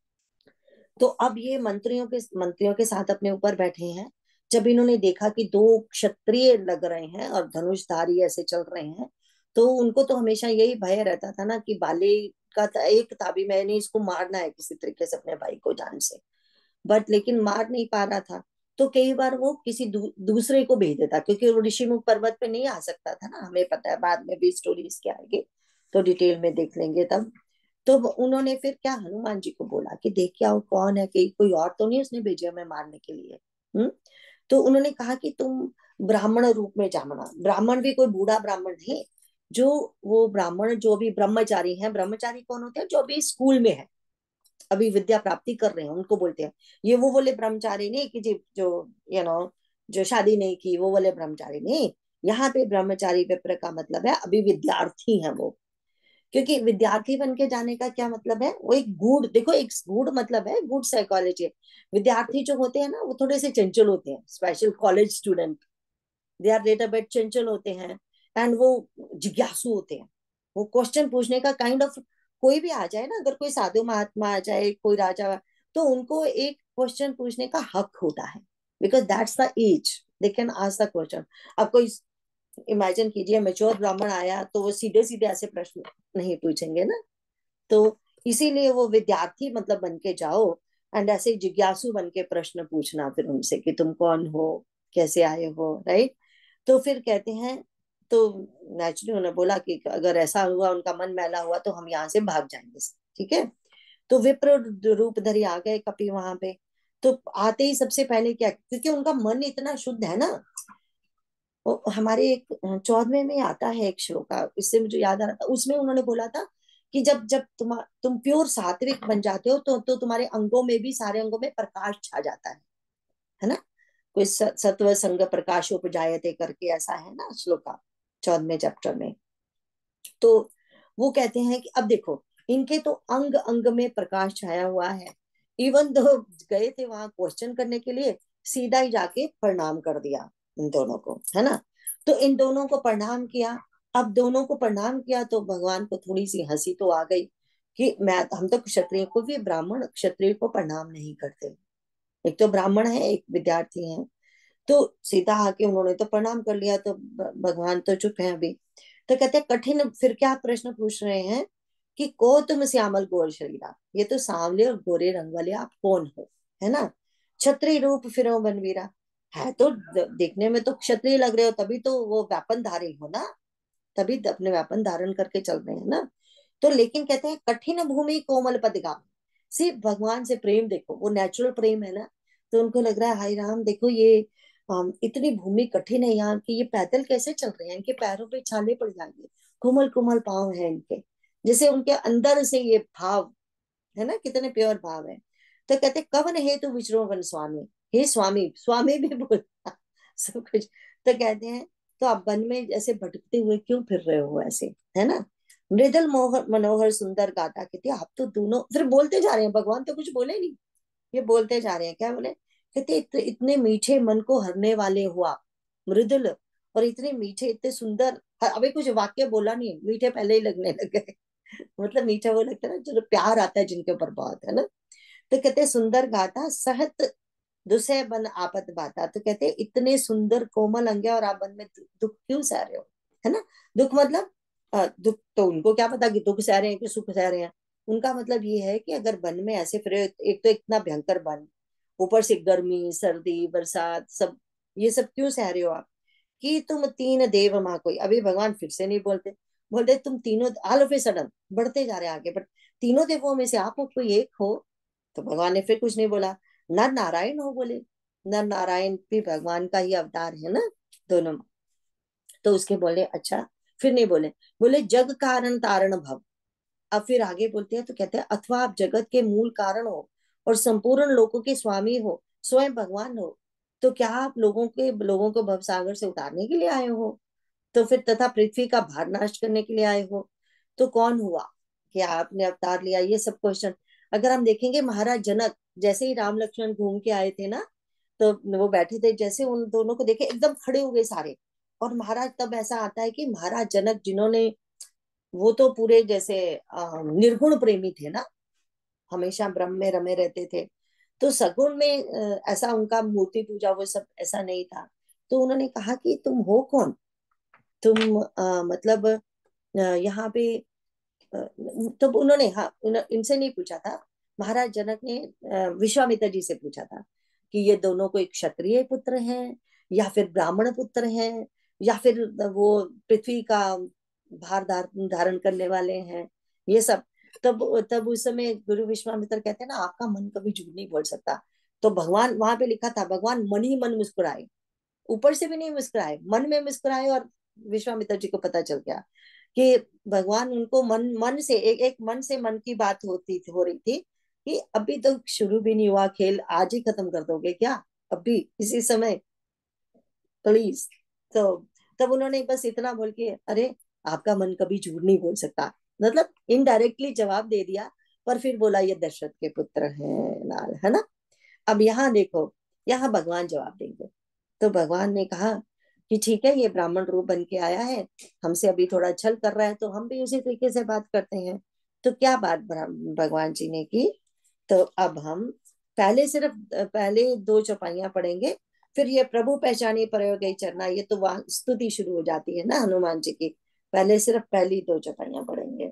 तो अब ये मंत्रियों के साथ अपने ऊपर बैठे हैं। जब इन्होंने देखा कि दो क्षत्रिय लग रहे हैं और धनुषधारी ऐसे चल रहे हैं, तो उनको तो हमेशा यही भय रहता था ना कि बाले का था, एक था भी, मैंने इसको मारना है किसी तरीके से अपने भाई को जान से। बट लेकिन मार नहीं पा रहा था। तो कई बार वो किसी दूसरे को भेज देता, क्योंकि वो ऋषिमुख पर्वत पे नहीं आ सकता था ना, हमें पता है, बाद में भी स्टोरी इसके आएगी तो डिटेल में देख लेंगे तब। तो उन्होंने फिर क्या हनुमान जी को बोला कि देख क्या वो कौन है, कि कोई और तो नहीं उसने भेजा हमें मारने के लिए। तो उन्होंने कहा कि तुम ब्राह्मण रूप में जाना। ब्राह्मण भी कोई बूढ़ा ब्राह्मण नहीं, जो वो ब्राह्मण जो भी ब्रह्मचारी हैं। ब्रह्मचारी कौन होते हैं? जो अभी स्कूल में है, अभी विद्या प्राप्ति कर रहे हैं, उनको बोलते हैं। ये वो वाले ब्रह्मचारी नहीं कि जी जो जो शादी नहीं की, वो वाले ब्रह्मचारी नहीं। यहाँ पे ब्रह्मचारी विप्र का मतलब है अभी विद्यार्थी है वो। क्योंकि विद्यार्थी बन के जाने का क्या मतलब है? वो एक गूढ़, देखो एक गूढ़ मतलब है, गुड साइकोलॉजी। विद्यार्थी जो होते हैं ना, वो थोड़े से चंचल होते हैं, special college student. They are little bit चंचल होते हैं, एंड वो जिज्ञासु होते हैं। वो क्वेश्चन पूछने का काइंड ऑफ, कोई भी आ जाए ना, अगर कोई साधु महात्मा आ जाए, कोई राजा, तो उनको एक क्वेश्चन पूछने का हक होता है, because that's the age they can ask the question. अब कोई इमेजिन कीजिए मेच्योर ब्राह्मण आया, तो वो सीधे सीधे ऐसे प्रश्न नहीं पूछेंगे ना। तो इसीलिए वो विद्यार्थी मतलब बन के जाओ, एंड ऐसे जिज्ञासु बन के प्रश्न पूछना फिर उनसे कि तुम कौन हो, कैसे आए हो, राइट। तो फिर कहते हैं, तो नेचुरली उन्होंने बोला कि अगर ऐसा हुआ, उनका मन मैला हुआ, तो हम यहाँ से भाग जाएंगे सब। ठीक है। तो विप्र रूपधरी आ गए कपि वहां पे। तो आते ही सबसे पहले क्या, क्योंकि उनका मन इतना शुद्ध है ना, हमारे एक 14वें में आता है एक श्लोका, इससे मुझे याद आ रहा था, उसमें उन्होंने बोला था कि जब जब तुम प्योर सात्विक बन जाते हो, तो तुम्हारे अंगों में भी, सारे अंगों में प्रकाश छा जाता है ना। कोई सत्व संग प्रकाश उपजायते करके ऐसा है ना श्लोका 14वें चैप्टर में। तो वो कहते हैं कि अब देखो, इनके तो अंग अंग में प्रकाश छाया हुआ है। इवन दो गए थे वहां क्वेश्चन करने के लिए, सीधा ही जाके प्रणाम कर दिया इन दोनों को, है ना। तो इन दोनों को प्रणाम किया। अब दोनों को प्रणाम किया तो भगवान को थोड़ी सी हंसी तो आ गई कि हम तो क्षत्रिय को भी, ब्राह्मण क्षत्रिय को प्रणाम नहीं करते। एक तो ब्राह्मण है, एक विद्यार्थी है। तो सीधा आके उन्होंने तो प्रणाम कर लिया, तो भगवान तो चुप है अभी। तो कहते हैं कठिन, फिर क्या प्रश्न पूछ रहे हैं कि को तुम श्यामल गोर शरीरा, ये तो सांवले और गोरे रंग वाले आप कौन हो, है ना। क्षत्रिय रूप फिरो बनवीरा, है तो देखने में तो क्षत्रिय लग रहे हो, तभी तो वो व्यापन धारी हो ना, तभी अपने व्यापन धारण करके चल रहे हैं ना। तो लेकिन कहते हैं कठिन भूमि कोमल पदगामी, सिर्फ भगवान से प्रेम देखो, वो नेचुरल प्रेम है ना। तो उनको लग रहा है हाय राम, देखो ये इतनी भूमि कठिन है यहाँ की, ये पैदल कैसे चल रहे हैं, इनके पैरों पे छाले पड़ जाएंगे, कोमल कोमल पांव है इनके, जैसे उनके अंदर से ये भाव है ना, कितने प्योर भाव है। तो कहते कवन हे तू विचरो वन स्वामी, हे स्वामी, स्वामी भी बोलता सब कुछ। तो कहते हैं तो आप वन में जैसे भटकते हुए क्यों फिर रहे हो ऐसे, है ना। मृदल मोहर मनोहर सुंदर गाता, कहते आप तो दोनों, फिर बोलते जा रहे हैं, भगवान तो कुछ बोले नहीं, ये बोलते जा रहे हैं। क्या बोले? कहते इतने मीठे मन को हरने वाले हो आप, मृदुल, और इतने मीठे, इतने सुंदर। अभी कुछ वाक्य बोला नहीं, मीठे पहले ही लगने लगे मतलब मीठा वो लगता है ना, जो प्यार आता है जिनके ऊपर बहुत, है ना। तो कहते सुंदर गाता सहत दुसह बन आपत बाता, तो कहते इतने सुंदर कोमल अंग है और आप बन में दुख क्यों सह रहे हो, है ना। दुख मतलब दुख तो उनको क्या पता कि दुख सह रहे हैं कि सुख सह रहे हैं। उनका मतलब ये है कि अगर वन में ऐसे फिर, एक तो इतना भयंकर वन, ऊपर से गर्मी सर्दी बरसात सब, ये सब क्यों सह रहे हो आप, कि तुम तीन देव माँ कोई, अभी भगवान फिर से नहीं बोलते, बोलते तुम तीनों, ऑल ऑफ ए सडन बढ़ते जा रहे हैं आगे, बट तीनों देवों में से आप कोई एक हो। तो भगवान ने फिर कुछ नहीं बोला। नर नारायण हो बोले, नर नारायण भी भगवान का ही अवतार है ना, दोनों। तो उसके बोले अच्छा, फिर नहीं बोले, बोले जग कारण तारण भव। अब फिर आगे बोलते हैं तो कहते हैं अथवा आप जगत के मूल कारण हो और संपूर्ण लोगों के स्वामी हो, स्वयं भगवान हो, तो क्या आप लोगों को भवसागर से उतारने के लिए आए हो? तो फिर तथा पृथ्वी का भार नाश करने के लिए आए हो? तो कौन हुआ कि आपने अवतार लिया, ये सब क्वेश्चन। अगर हम देखेंगे महाराज जनक जैसे ही राम लक्ष्मण घूम के आए थे ना, तो वो बैठे थे, जैसे उन दोनों को देखे एकदम खड़े हो गए सारे। और महाराज तब ऐसा आता है कि महाराज जनक जिन्होंने, वो तो पूरे जैसे निर्गुण प्रेमी थे ना, हमेशा ब्रह्म में रमे रहते थे। तो सगुण में ऐसा उनका मूर्ति पूजा वो सब ऐसा नहीं था। तो उन्होंने कहा कि तुम हो कौन, तुम मतलब यहाँ पे तब उन्होंने, हाँ, इनसे नहीं पूछा था। महाराज जनक ने विश्वामित्र जी से पूछा था कि ये दोनों कोई क्षत्रिय पुत्र हैं, या फिर ब्राह्मण पुत्र हैं, या फिर वो पृथ्वी का भार धारण करने वाले हैं, ये सब। तब तब उस समय गुरु विश्वामित्र कहते हैं ना, आपका मन कभी झूठ नहीं बोल सकता। तो भगवान, वहां पे लिखा था, भगवान मन ही मन मुस्कुराए, ऊपर से भी नहीं मुस्कुराए, मन में मुस्कुराए। और विश्वामित्र जी को पता चल गया कि भगवान उनको मन मन से, एक मन से मन की बात हो रही थी कि अभी तो शुरू भी नहीं हुआ खेल, आज ही खत्म कर दोगे क्या, अभी इसी समय, प्लीज। तो तब उन्होंने बस इतना बोल के, अरे आपका मन कभी झूठ नहीं बोल सकता, मतलब इनडायरेक्टली जवाब दे दिया। पर फिर बोला ये दशरथ के पुत्र हैं लाल, है ना। अब यहाँ देखो, यहाँ भगवान जवाब देंगे। तो भगवान ने कहा कि ठीक है, ये ब्राह्मण रूप बन के आया है, हमसे अभी थोड़ा छल कर रहा है, तो हम भी उसी तरीके से बात करते हैं। तो क्या बात भगवान जी ने की, तो अब हम पहले दो चौपाइयां पढ़ेंगे, फिर ये प्रभु पहचानी प्रयोग चरना, ये तो वहां स्तुति शुरू हो जाती है ना हनुमान जी की। पहले सिर्फ पहली दो चौपाइयां पढ़ेंगे।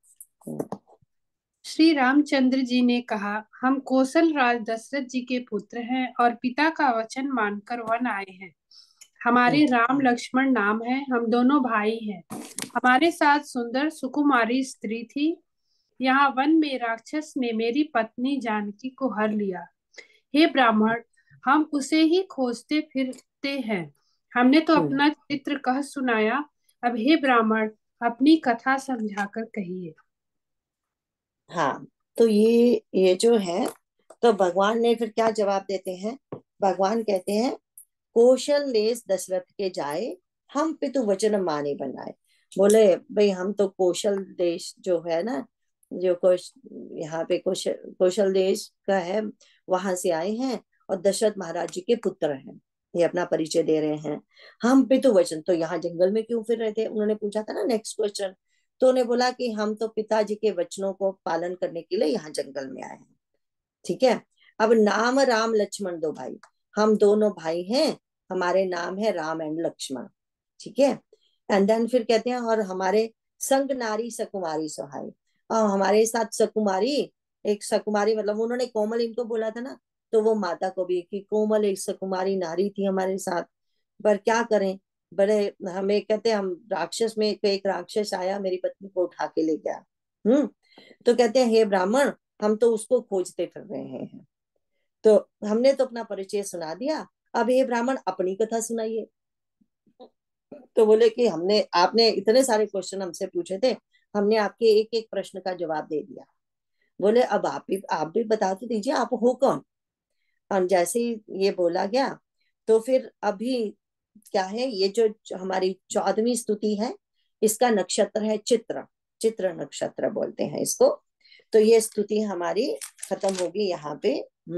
श्री रामचंद्र जी ने कहा, हम कौशल राज दशरथ जी के पुत्र हैं और पिता का वचन मानकर वन आए हैं। हमारे राम लक्ष्मण नाम है, हम दोनों भाई हैं। हमारे साथ सुंदर सुकुमारी स्त्री थी। यहाँ वन में राक्षस ने मेरी पत्नी जानकी को हर लिया। हे ब्राह्मण, हम उसे ही खोजते फिरते हैं। हमने तो अपना चित्र कह सुनाया, अब हे ब्राह्मण अपनी कथा समझाकर कहिए। हाँ, तो ये जो है, तो भगवान ने फिर क्या जवाब देते हैं। भगवान कहते हैं, कौशल देश दशरथ के जाए, हम पितु वचन माने बनाए। बोले भाई, हम तो कौशल देश जो है ना, जो यहाँ पे कौशल देश का है, वहां से आए हैं, और दशरथ महाराज जी के पुत्र हैं, ये अपना परिचय दे रहे हैं। हम पितु वचन, तो यहाँ जंगल में क्यों फिर रहे थे, उन्होंने पूछा था ना नेक्स्ट क्वेश्चन। तो उन्हें बोला कि हम तो पिताजी के वचनों को पालन करने के लिए यहाँ जंगल में आए हैं। ठीक है। अब नाम राम लक्ष्मण दो भाई, हम दोनों भाई हैं, हमारे नाम है राम एंड लक्ष्मण। ठीक है। एंड देन फिर कहते हैं, और हमारे संग नारी सकुमारी सहाय, और हमारे साथ सकुमारी, एक सकुमारी मतलब उन्होंने कोमल इनको बोला था ना, तो वो माता को भी, कि कोमल एक सकुमारी नारी थी हमारे साथ। पर क्या करें, बड़े, हमें कहते हम राक्षस में, एक राक्षस आया मेरी पत्नी को उठा के ले गया। तो कहते हैं, हे ब्राह्मण, हम तो उसको खोजते फिर रहे हैं। तो हमने तो अपना परिचय सुना दिया, अब हे ब्राह्मण अपनी कथा सुनाइए। तो बोले कि हमने, आपने इतने सारे क्वेश्चन हमसे पूछे थे, हमने आपके एक एक प्रश्न का जवाब दे दिया। बोले अब आप भी बता तो दीजिए, आप हो कौन। और जैसे ही ये बोला गया, तो फिर अभी क्या है, ये जो हमारी 14वीं स्तुति है, इसका नक्षत्र है चित्र, चित्र नक्षत्र बोलते हैं इसको। तो ये स्तुति हमारी खत्म होगी यहाँ पे।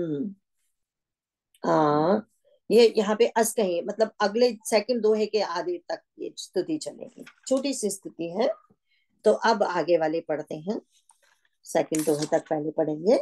ये यहाँ पे अस कहीं, मतलब अगले सेकंड दोहे के आधे तक ये स्तुति चलेगी, छोटी सी स्तुति है। तो अब आगे वाले पढ़ते हैं, सेकंड दोहे तक पहले पढ़ेंगे।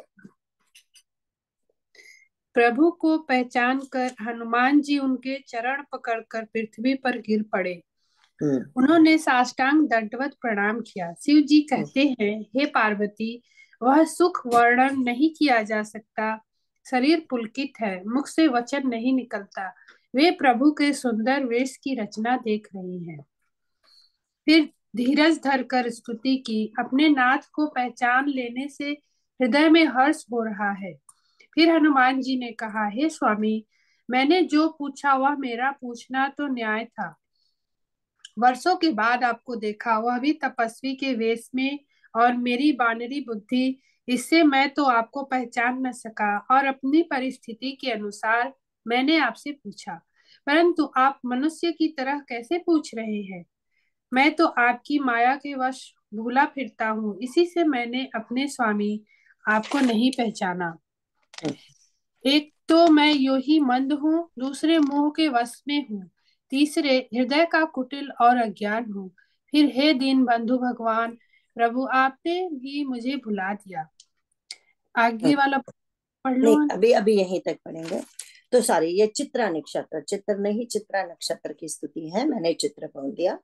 प्रभु को पहचान कर हनुमान जी उनके चरण पकड़कर पृथ्वी पर गिर पड़े। उन्होंने साष्टांग दंडवत प्रणाम किया। शिव जी कहते हैं, हे पार्वती, वह सुख वर्णन नहीं किया जा सकता। शरीर पुलकित है, मुख से वचन नहीं निकलता। वे प्रभु के सुंदर वेश की रचना देख रही हैं। फिर धीरज धरकर स्तुति की। अपने नाथ को पहचान लेने से हृदय में हर्ष हो रहा है। फिर हनुमान जी ने कहा, हे स्वामी, मैंने जो पूछा वह मेरा पूछना तो न्याय था। वर्षों के बाद आपको देखा, वह भी तपस्वी के वेश में, और मेरी बानरी बुद्धि, इससे मैं तो आपको पहचान न सका, और अपनी परिस्थिति के अनुसार मैंने आपसे पूछा, परंतु आप मनुष्य की तरह कैसे पूछ रहे हैं। मैं तो आपकी माया के वश भूला फिरता हूँ, इसी से मैंने अपने स्वामी आपको नहीं पहचाना। एक तो मैं यूं ही मंद हूँ, दूसरे मोह के वश में हूँ, तीसरे हृदय का कुटिल और अज्ञान हूँ। फिर हे दीन बंधु भगवान, प्रभु आपने भी मुझे भुला दिया। आगे वाला पढ़ लो। नहीं, अभी अभी यहीं तक पढ़ेंगे। तो सॉरी, ये चित्रा नक्षत्र, चित्र नहीं चित्रा नक्षत्र की स्तुति है, मैंने चित्र बोल दिया।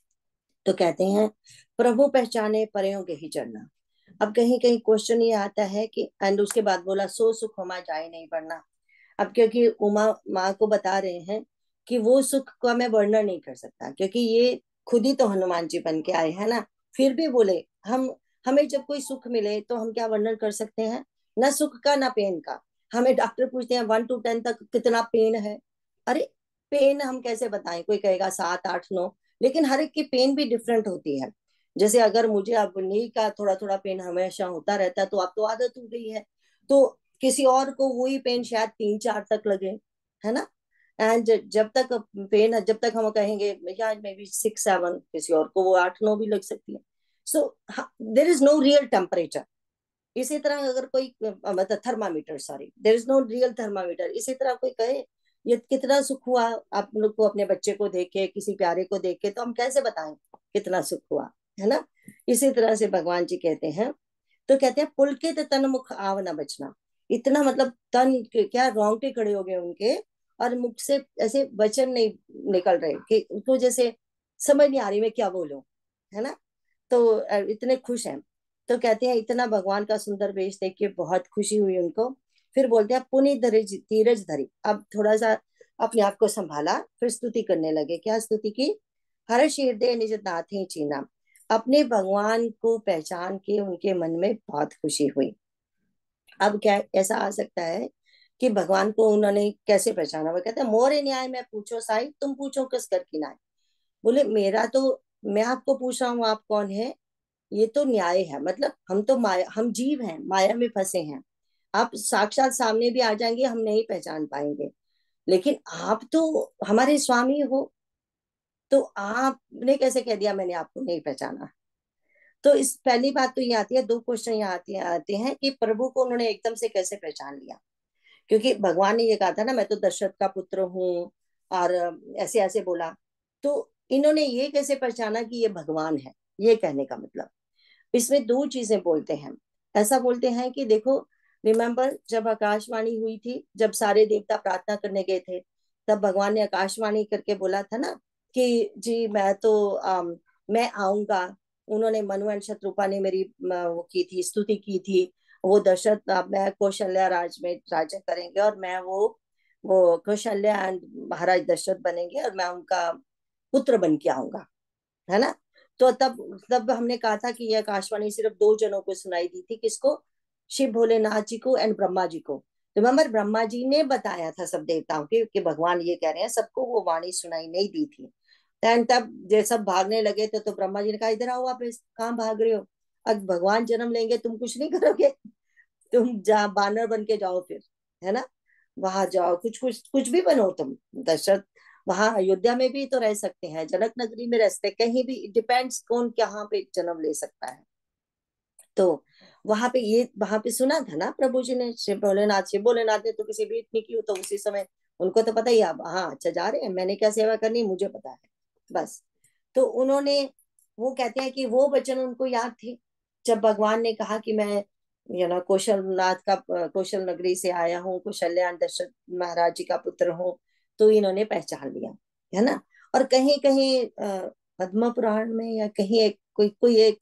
तो कहते हैं प्रभु पहचाने परयों के ही चढ़ना। अब कहीं कहीं क्वेश्चन ये आता है कि एंड उसके बाद बोला सो सुख होमा जाए नहीं बढ़ना। अब क्योंकि उमा माँ को बता रहे हैं कि वो सुख का मैं वर्णन नहीं कर सकता, क्योंकि ये खुद ही तो हनुमान जी बन के आए हैं ना। फिर भी बोले हम, हमें जब कोई सुख मिले तो हम क्या वर्णन कर सकते हैं, ना सुख का ना पेन का। हमें डॉक्टर पूछते हैं 1 to 10 तक कितना पेन है, अरे पेन हम कैसे बताएं, कोई कहेगा 7 8 9, लेकिन हर एक की पेन भी डिफरेंट होती है। जैसे अगर मुझे अब नी का थोड़ा थोड़ा पेन हमेशा होता रहता है तो अब तो आदत हो गई है, तो किसी और को वही पेन शायद 3 4 तक लगे, है ना। एंड जब तक पेन, जब तक हम कहेंगे या मे बी 6 7, किसी और को वो 8 9 भी लग सकती है। So there is no real temperature. इसी तरह अगर कोई मतलब thermometer, sorry there is no real thermometer, इसी तरह कोई कहे ये कितना सुख हुआ आप लोग को अपने बच्चे को देख के, किसी प्यारे को देख के, तो हम कैसे बताएं कितना सुख हुआ, है ना। इसी तरह से भगवान जी कहते हैं, तो कहते हैं पुलकित तन मुख आव न बचना। इतना मतलब तन क्या रोंगटे खड़े हो गए उनके, और मुख से ऐसे वचन नहीं निकल रहे कि उनको जैसे समझ नहीं आ रही मैं क्या बोलूं, है ना। तो इतने खुश हैं। तो कहते हैं इतना भगवान का सुंदर वेश देख के बहुत खुशी हुई उनको। फिर बोलते हैं पुनि धीरज धीरज धरी। अब थोड़ा सा अपने आप को संभाला, फिर स्तुति करने लगे। क्या स्तुति की, हर्ष हृदय निज नाथे चीना। अपने भगवान को पहचान के उनके मन में बहुत खुशी हुई। अब क्या ऐसा आ सकता है कि भगवान को उन्होंने कैसे पहचाना, वो कहते हैं मोरे न्याय मैं पूछो साई, तुम पूछो किस कर की नाय। बोले मेरा तो, मैं आपको पूछ रहा हूँ आप कौन है, ये तो न्याय है, मतलब हम तो माया, हम जीव हैं, माया में फंसे हैं। आप साक्षात सामने भी आ जाएंगे हम नहीं पहचान पाएंगे, लेकिन आप तो हमारे स्वामी हो, तो आपने कैसे कह दिया मैंने आपको नहीं पहचाना। तो इस पहली बात तो ये आती है, दो क्वेश्चन यहाँ आते हैं कि प्रभु को उन्होंने एकदम से कैसे पहचान लिया। क्योंकि भगवान ने ये कहा था ना मैं तो दशरथ का पुत्र हूँ, और ऐसे ऐसे बोला, तो इन्होंने ये कैसे पहचाना कि ये भगवान है, ये कहने का मतलब। इसमें दो चीजें बोलते हैं। ऐसा बोलते हैं कि देखो, रिमेम्बर जब आकाशवाणी हुई थी, जब सारे देवता प्रार्थना करने गए थे, तब भगवान ने आकाशवाणी करके बोला था ना कि जी मैं तो मैं आऊंगा। उन्होंने मनु एंड शत्रुपा ने मेरी वो की थी, स्तुति की थी। वो दशरथ मैं कौशल्या राज में राज्य करेंगे, और मैं वो कौशल्या एंड महाराज दशरथ बनेंगे, और मैं उनका पुत्र बन के आऊंगा, है ना। तो तब तब हमने कहा था कि यह आकाशवाणी सिर्फ दो जनों को सुनाई दी थी, किसको, शिव भोलेनाथ जी को एंड ब्रह्मा जी को। रिमेम्बर ब्रह्मा जी ने बताया था सब देवताओं के कि भगवान ये कह रहे हैं, सबको वो वाणी सुनाई नहीं दी थी। एंड तब जब सब भागने लगे थे तो ब्रह्मा जी ने कहा इधर आओ वापस, कहाँ भाग रहे हो, अब भगवान जन्म लेंगे तुम कुछ नहीं करोगे, तुम जा बानर बन के जाओ फिर, है ना। वहां जाओ, कुछ कुछ कुछ भी बनो तुम, दशरथ वहां अयोध्या में भी तो रह सकते हैं, जनक नगरी में रह सकते हैं, कहीं भी, डिपेंड्स कौन कहाँ पे जन्म ले सकता है। तो वहां पे ये, वहां पे सुना था ना प्रभु जी ने, शिव भोलेनाथ ने तो किसी भी इतनी की हो तो उसी समय उनको तो पता ही, अब हाँ अच्छा जा रहे हैं, मैंने क्या सेवा करनी मुझे पता है, बस। तो उन्होंने, वो कहते हैं कि वो वचन उनको याद थे, जब भगवान ने कहा कि मैं कौशलनाथ का, कौशल नगरी से आया हूँ, कौशल्या दशरथ महाराज जी का पुत्र हूँ, तो इन्होंने पहचान लिया, है ना। और कहीं कहीं पद्म पुराण में या कहीं एक कोई कोई एक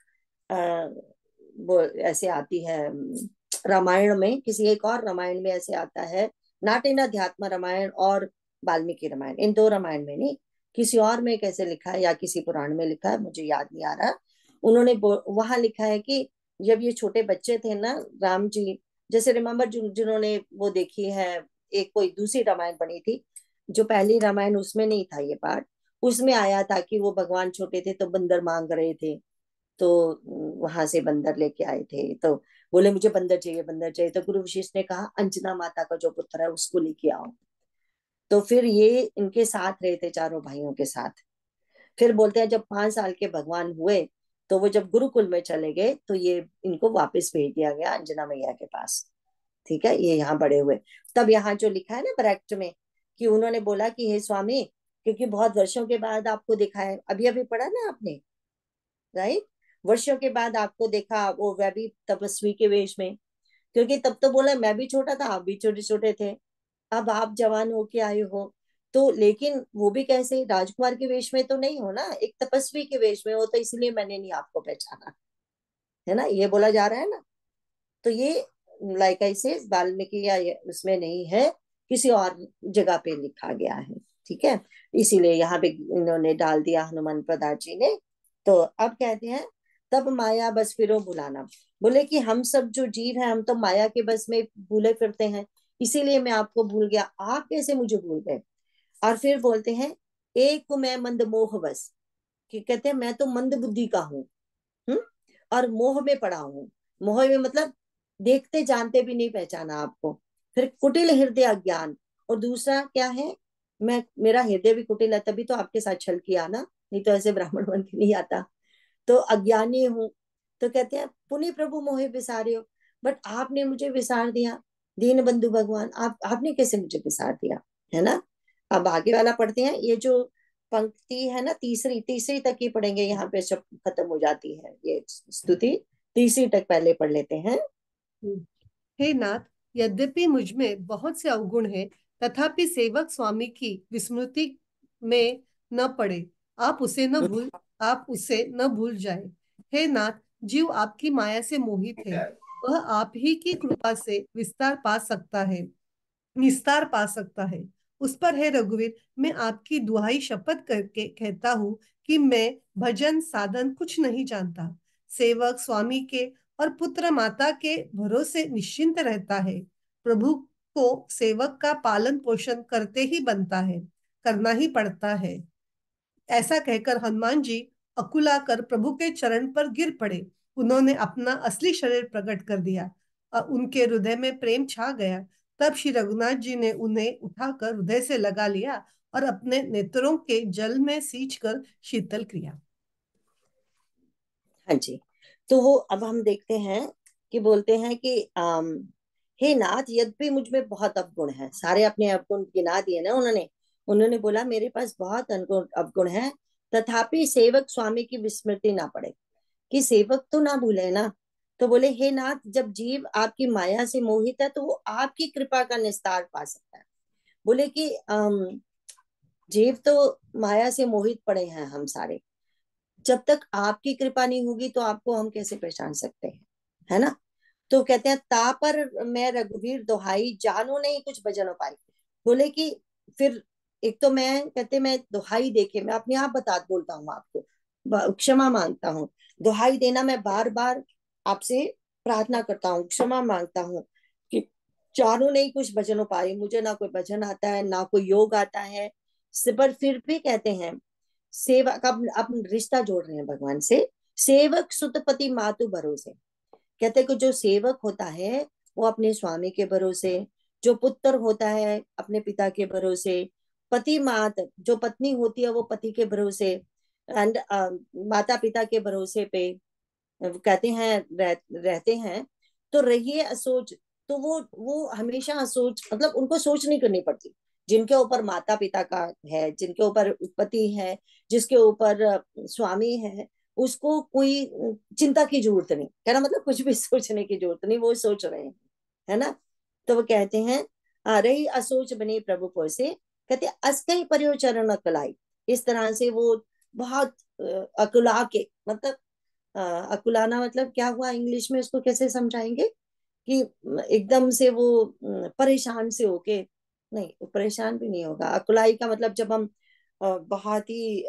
वो ऐसे आती है, रामायण में, किसी एक और रामायण में ऐसे आता है, नाटिन अध्यात्म रामायण और वाल्मीकि रामायण, इन दो रामायण में नहीं, किसी और में कैसे लिखा है या किसी पुराण में लिखा है मुझे याद नहीं आ रहा। उन्होंने वहां लिखा है कि जब ये छोटे बच्चे थे ना राम जी, जैसे रिमेम्बर जिन्होंने वो देखी है, एक कोई दूसरी रामायण बनी थी, जो पहली रामायण उसमें नहीं था ये पार्ट, उसमें आया था कि वो भगवान छोटे थे तो बंदर मांग रहे थे, तो वहां से बंदर लेके आए थे, तो बोले मुझे बंदर चाहिए बंदर चाहिए, तो गुरु वशिष्ठ ने कहा अंजना माता का जो पुत्र है उसको लेके आओ। तो फिर ये इनके साथ रहे थे, चारों भाइयों के साथ। फिर बोलते हैं जब 5 साल के भगवान हुए तो वो जब गुरुकुल में चले गए तो ये इनको वापस भेज दिया गया अंजना मैया के पास। ठीक है, ये यहाँ बड़े हुए। तब यहाँ जो लिखा है ना ब्रैक्ट में कि उन्होंने बोला कि हे स्वामी, क्योंकि बहुत वर्षों के बाद आपको देखा है, अभी अभी पढ़ा ना आपने, राइट, वर्षों के बाद आपको देखा, वो वह भी तपस्वी के वेश में। क्योंकि तब तो बोला मैं भी छोटा था, आप भी छोटे छोटे थे, अब आप जवान होके आए हो। तो लेकिन वो भी कैसे, राजकुमार के वेश में तो नहीं हो ना, एक तपस्वी के वेश में हो, तो इसलिए मैंने नहीं आपको पहचाना, है ना, ये बोला जा रहा है ना। तो ये लाइक ऐसे वाल्मीकि या उसमें नहीं है, किसी और जगह पे लिखा गया है। ठीक है, इसीलिए यहाँ पे इन्होंने डाल दिया हनुमान प्रदार जी ने। तो अब कहते हैं तब माया बस फिरो बुलाना। बोले कि हम सब जो जीव हैं हम तो माया के बस में भूले फिरते हैं, इसीलिए मैं आपको भूल गया, आप कैसे मुझे भूल गए। और फिर बोलते हैं एक मैं मंद मोह बस, कि कहते हैं मैं तो मंद बुद्धि का हूँ, और मोह में पड़ा हूँ। मोह में मतलब देखते जानते भी नहीं पहचाना आपको। फिर कुटिल हृदय अज्ञान, और दूसरा क्या है, मैं, मेरा हृदय भी कुटिल है, तभी तो आपके साथ छल किया ना, नहीं तो ऐसे ब्राह्मण बन के नहीं आता। तो अज्ञानी हूँ। तो कहते हैं पुण्य प्रभु मोहे विसारे हो, बट आपने मुझे विसार दिया, दीन बंधु भगवान, आपने कैसे मुझे विसार दिया, है ना। अब आगे वाला पढ़ते हैं, ये जो पंक्ति है ना, तीसरी तीसरी तक ही पढ़ेंगे, यहाँ पे जब खत्म हो जाती है ये स्तुति, तीसरी तक पहले पढ़ लेते हैं। हे नाथ, यद्यपि मुझ में बहुत से अवगुण हैं, तथापि सेवक स्वामी की विस्मृति में न पड़े। आप उसे न भूल जाए। हे नाथ, जीव आपकी माया से मोहित है, वह आप ही की कृपा से निस्तार पा सकता है। उस पर है रघुवीर, मैं आपकी दुहाई शपथ करके कहता हूँ कि मैं भजन साधन कुछ नहीं जानता। सेवक स्वामी के और पुत्र माता के भरोसे निश्चिंत रहता है। प्रभु को सेवक का पालन पोषण करते ही बनता है, करना ही पड़ता है। ऐसा कहकर हनुमान जी अकुलाकर प्रभु के चरण पर गिर पड़े। उन्होंने अपना असली शरीर प्रकट कर दिया और उनके हृदय में प्रेम छा गया। तब श्री रघुनाथ जी ने उन्हें उठाकर हृदय से लगा लिया और अपने नेत्रों के जल में सींच कर शीतल किया। हाँ जी, तो वो अब हम देखते हैं कि बोलते हैं कि हे नाथ, यद्यपि मुझ में बहुत अवगुण है, सारे अपने अवगुण गिना दिए ना उन्होंने। उन्होंने बोला मेरे पास बहुत अवगुण है, तथापि सेवक स्वामी की विस्मृति ना पड़े, कि सेवक तो ना भूले ना। तो बोले हे नाथ, जब जीव आपकी माया से मोहित है तो वो आपकी कृपा का निस्तार पा सकता है। बोले कि जीव तो माया से मोहित पड़े हैं हम सारे, जब तक आपकी कृपा नहीं होगी तो आपको हम कैसे पहचान सकते हैं, है ना। तो कहते हैं ता पर मैं रघुवीर दोहाई जानो नहीं कुछ भजन पाई। बोले कि फिर एक तो मैं, कहते मैं दोहाई देके मैं अपने आप बता बोलता हूँ आपको, क्षमा मांगता हूँ, दोहाई देना, मैं बार बार आपसे प्रार्थना करता हूँ, क्षमा मांगता हूँ कि जानो नहीं कुछ भजन पाई, मुझे ना कोई भजन आता है ना कोई योग आता है। पर फिर भी कहते हैं सेवक, अब रिश्ता जोड़ रहे हैं भगवान से, सेवक सुतपति मातु भरोसे। कहते कि जो सेवक होता है वो अपने स्वामी के भरोसे, जो पुत्र होता है अपने पिता के भरोसे, पति मात जो पत्नी होती है वो पति के भरोसे, एंड माता पिता के भरोसे पे कहते हैं रहते हैं। तो रहिए असोच, तो वो हमेशा असोच, मतलब उनको सोच नहीं करनी पड़ती, जिनके ऊपर माता पिता का है, जिनके ऊपर पति है, जिसके ऊपर स्वामी है, उसको कोई चिंता की जरूरत नहीं, कहना मतलब कुछ भी सोचने की जरूरत नहीं, वो सोच रहे हैं, है ना। तो वो कहते हैं रही असोच बने प्रभु को से, कहते अस्कई परियो चरण अकलाई। इस तरह से वो बहुत अकुला के, मतलब अकुलाना मतलब क्या हुआ, इंग्लिश में उसको कैसे समझाएंगे, कि एकदम से वो परेशान से होके, नहीं वो परेशान भी नहीं होगा, अकुलाई का मतलब जब हम बहुत ही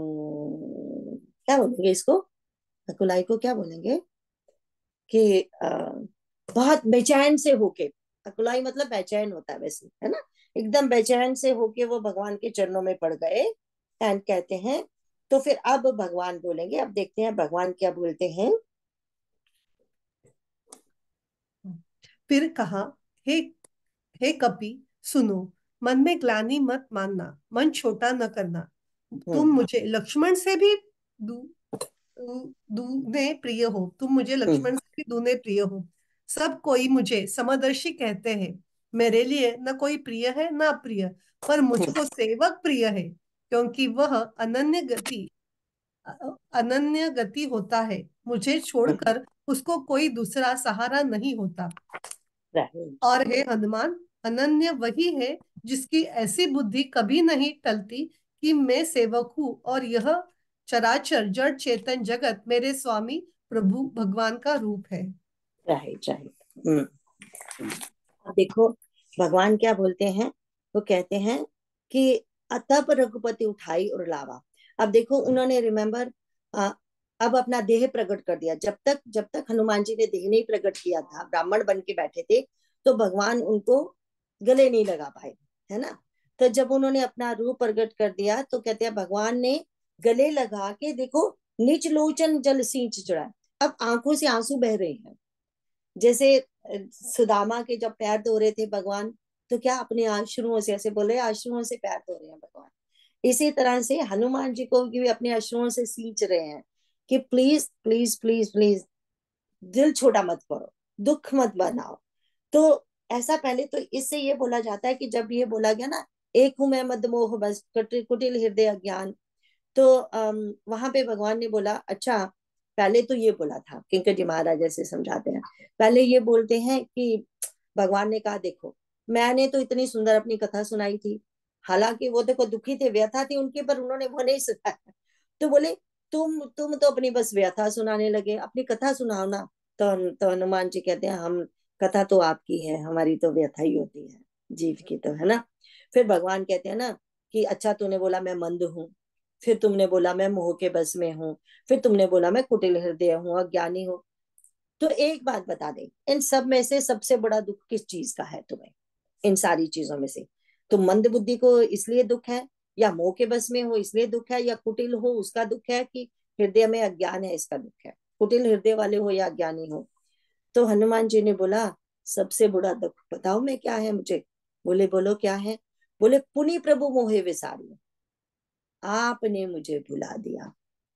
क्या बोलेंगे इसको, अकुलाई को क्या बोलेंगे, कि बहुत बेचैन से होके, अकुलाई मतलब बेचैन होता है वैसे, है ना, एकदम बेचैन से होके वो भगवान के चरणों में पड़ गए, एंड कहते हैं। तो फिर अब भगवान बोलेंगे, अब देखते हैं भगवान क्या बोलते हैं। फिर कहा, हे हे कपि सुनो, मन में ग्लानि मत मानना, मन छोटा न करना। तुम मुझे लक्ष्मण से भी दूने प्रिय हो, तुम मुझे लक्ष्मण से भी दूने प्रिय हो। सब कोई मुझे समदर्शी कहते हैं। मेरे लिए न कोई प्रिय है न अप्रिय, पर मुझको सेवक प्रिय है, क्योंकि वह अनन्य गति होता है। मुझे छोड़कर उसको कोई दूसरा सहारा नहीं होता। और हे हनुमान, अनन्य वही है जिसकी ऐसी बुद्धि कभी नहीं टलती कि मैं सेवक हूँ और यह चराचर जड़ चेतन जगत मेरे स्वामी प्रभु भगवान का रूप है। Right right. अब देखो भगवान क्या बोलते हैं, वो कहते हैं कि तब रघुपति उठाई और लावा। अब देखो उन्होंने रिमेम्बर अब अपना देह प्रकट कर दिया। जब तक हनुमान जी ने देह नहीं प्रकट किया था, ब्राह्मण बन के बैठे थे, तो भगवान उनको गले नहीं लगा पाए, है ना। तो जब उन्होंने अपना रूप प्रकट कर दिया तो कहते हैं भगवान ने गले लगा के देखो निच लोचन जल सींच चढ़ा। अब आंखों से आंसू बह रहे हैं। जैसे सुदामा के जब पैर धो रहे थे भगवान, तो क्या अपने अश्रुओं से, ऐसे बोले अश्रुओं से पैर धो रहे हैं भगवान। इसी तरह से हनुमान जी को भी अपने अश्रुओं से सींच रहे हैं कि प्लीज प्लीज प्लीज प्लीज दिल छोटा मत करो, दुख मत बनाओ। तो ऐसा पहले तो इससे ये बोला जाता है कि जब ये बोला गया ना, एक हूं मैं मदमोह बस कुटिल हृदय अज्ञान, तो वहां पे भगवान ने बोला अच्छा, पहले तो ये बोला था किंकर जी महाराज जैसे समझाते हैं। पहले ये बोलते हैं कि भगवान ने कहा देखो मैंने तो इतनी सुंदर अपनी कथा सुनाई थी, हालांकि वो देखो दुखी थे, व्यथा थी उनकी, पर उन्होंने वो नहीं सुनाया। तो बोले तुम तो अपनी बस व्यथा सुनाने लगे, अपनी कथा सुनाओ ना। तो हनुमान जी कहते हैं हम, कथा तो आपकी है, हमारी तो व्यथा ही होती है जीव की, तो है ना। फिर भगवान कहते हैं ना कि अच्छा तूने बोला मैं मंद हूँ, फिर तुमने बोला मैं मोह के बस में हूँ, फिर तुमने बोला मैं कुटिल हृदय हूँ, अज्ञानी हूँ। तो एक बात बता दे, इन सब में से सबसे बड़ा दुख किस चीज का है तुम्हें? इन सारी चीजों में से तुम मंद बुद्धि को इसलिए दुख है, या मोह के बस में हो इसलिए दुख है, या कुटिल हो उसका दुख है, कि हृदय में अज्ञान है इसका दुख है? कुटिल हृदय वाले हो या अज्ञानी हो? तो हनुमान जी ने बोला सबसे बड़ा दुख बताओ मैं क्या है मुझे? बोले बोलो क्या है? बोले पुनि प्रभु मोहे विसारी, आपने मुझे भुला दिया।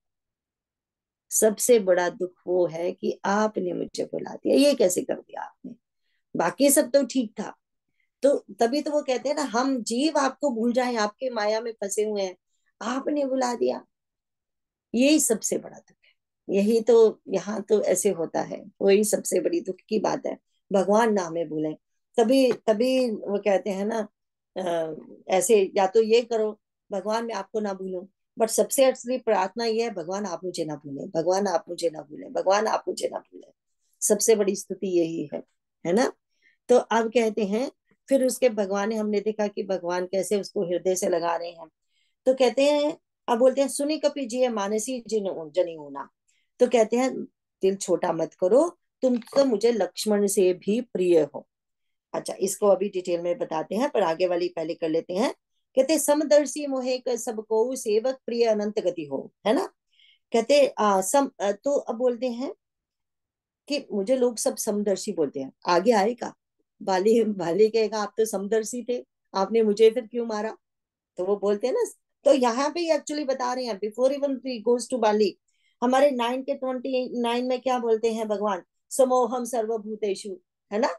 सबसे बड़ा दुख वो है कि आपने मुझे भुला दिया। ये कैसे कर दिया आपने? बाकी सब तो ठीक था। तो तभी तो वो कहते हैं ना, हम जीव आपको भूल जाएं, आपके माया में फंसे हुए हैं, आपने भुला दिया। यही सबसे बड़ा दुख है। यही तो यहाँ तो ऐसे होता है, वही सबसे बड़ी दुख की बात है। भगवान ना हमें भूलें। तभी तभी वो कहते हैं ना ऐसे, या तो ये करो भगवान मैं आपको ना भूलूं, बट सबसे असली प्रार्थना ये है भगवान आप मुझे ना भूलें, भगवान आप मुझे ना भूलें, भगवान आप मुझे ना भूलें। सबसे बड़ी स्तुति यही है ना। तो अब कहते हैं फिर उसके भगवान ने, हमने देखा कि भगवान कैसे उसको हृदय से लगा रहे हैं। तो कहते हैं, अब बोलते हैं सुनी कपि जी मानसी जिन जनी होना। तो कहते हैं दिल छोटा मत करो, तुम तो मुझे लक्ष्मण से भी प्रिय हो। अच्छा इसको अभी डिटेल में बताते हैं, पर आगे वाली पहले कर लेते हैं। कहते समदर्शी मोहे कर सबको सेवक प्रिय अनंत गति हो, है ना। कहते तो अब बोलते हैं कि मुझे लोग सब समदर्शी बोलते हैं, आगे आएगा बाली बाली कहेगा आप तो समदर्शी थे, आपने मुझे फिर क्यों मारा? तो वो बोलते हैं ना, तो यहाँ पे एक्चुअली बता रहे हैं before even goes to Bali, हमारे 9 के 29 में क्या बोलते हैं भगवान, समोहम सर्वभूतेषु, है ना,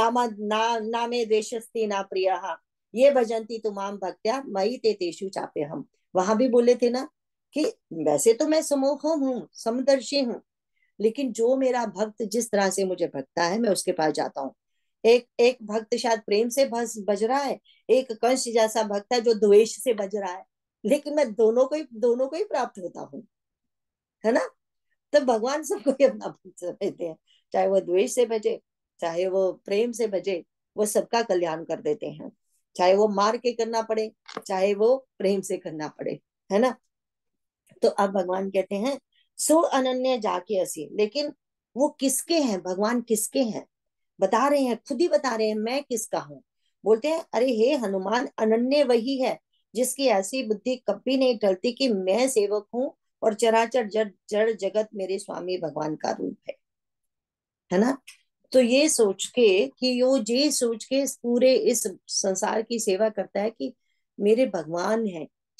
नामे द्वेषस्ते ना प्रियः, ये भजन्ति तुमाम भक्त्या मयि ते तेषु चापे हम। वहां भी बोले थे ना कि वैसे तो मैं समोहम हूँ, समदर्शी हूँ, लेकिन जो मेरा भक्त जिस तरह से मुझे भगता है मैं उसके पास जाता हूँ। एक एक भक्त शायद प्रेम से बज रहा है, एक कंस जैसा भक्त है जो द्वेष से बज रहा है, लेकिन मैं दोनों को ही प्राप्त होता हूँ, है ना। तो भगवान सबको ही अपना भक्त समझते हैं, चाहे वो द्वेष से बजे, चाहे वो प्रेम से बजे, वो सबका कल्याण कर देते हैं, चाहे वो मार के करना पड़े, चाहे वो प्रेम से करना पड़े, है ना। तो अब भगवान कहते हैं सो अनन्य जाके असी, लेकिन वो किसके हैं, भगवान किसके हैं बता रहे हैं, खुद ही बता रहे हैं मैं किसका हूँ। बोलते हैं अरे हे हनुमान, अनन्य वही है जिसकी ऐसी बुद्धि कभी नहीं टलती कि मैं सेवक हूँ और चराचर जड़ जगत मेरे स्वामी भगवान का रूप है ना। तो ये सोच के कि ये सोच के पूरे इस संसार की सेवा करता है कि मेरे भगवान है,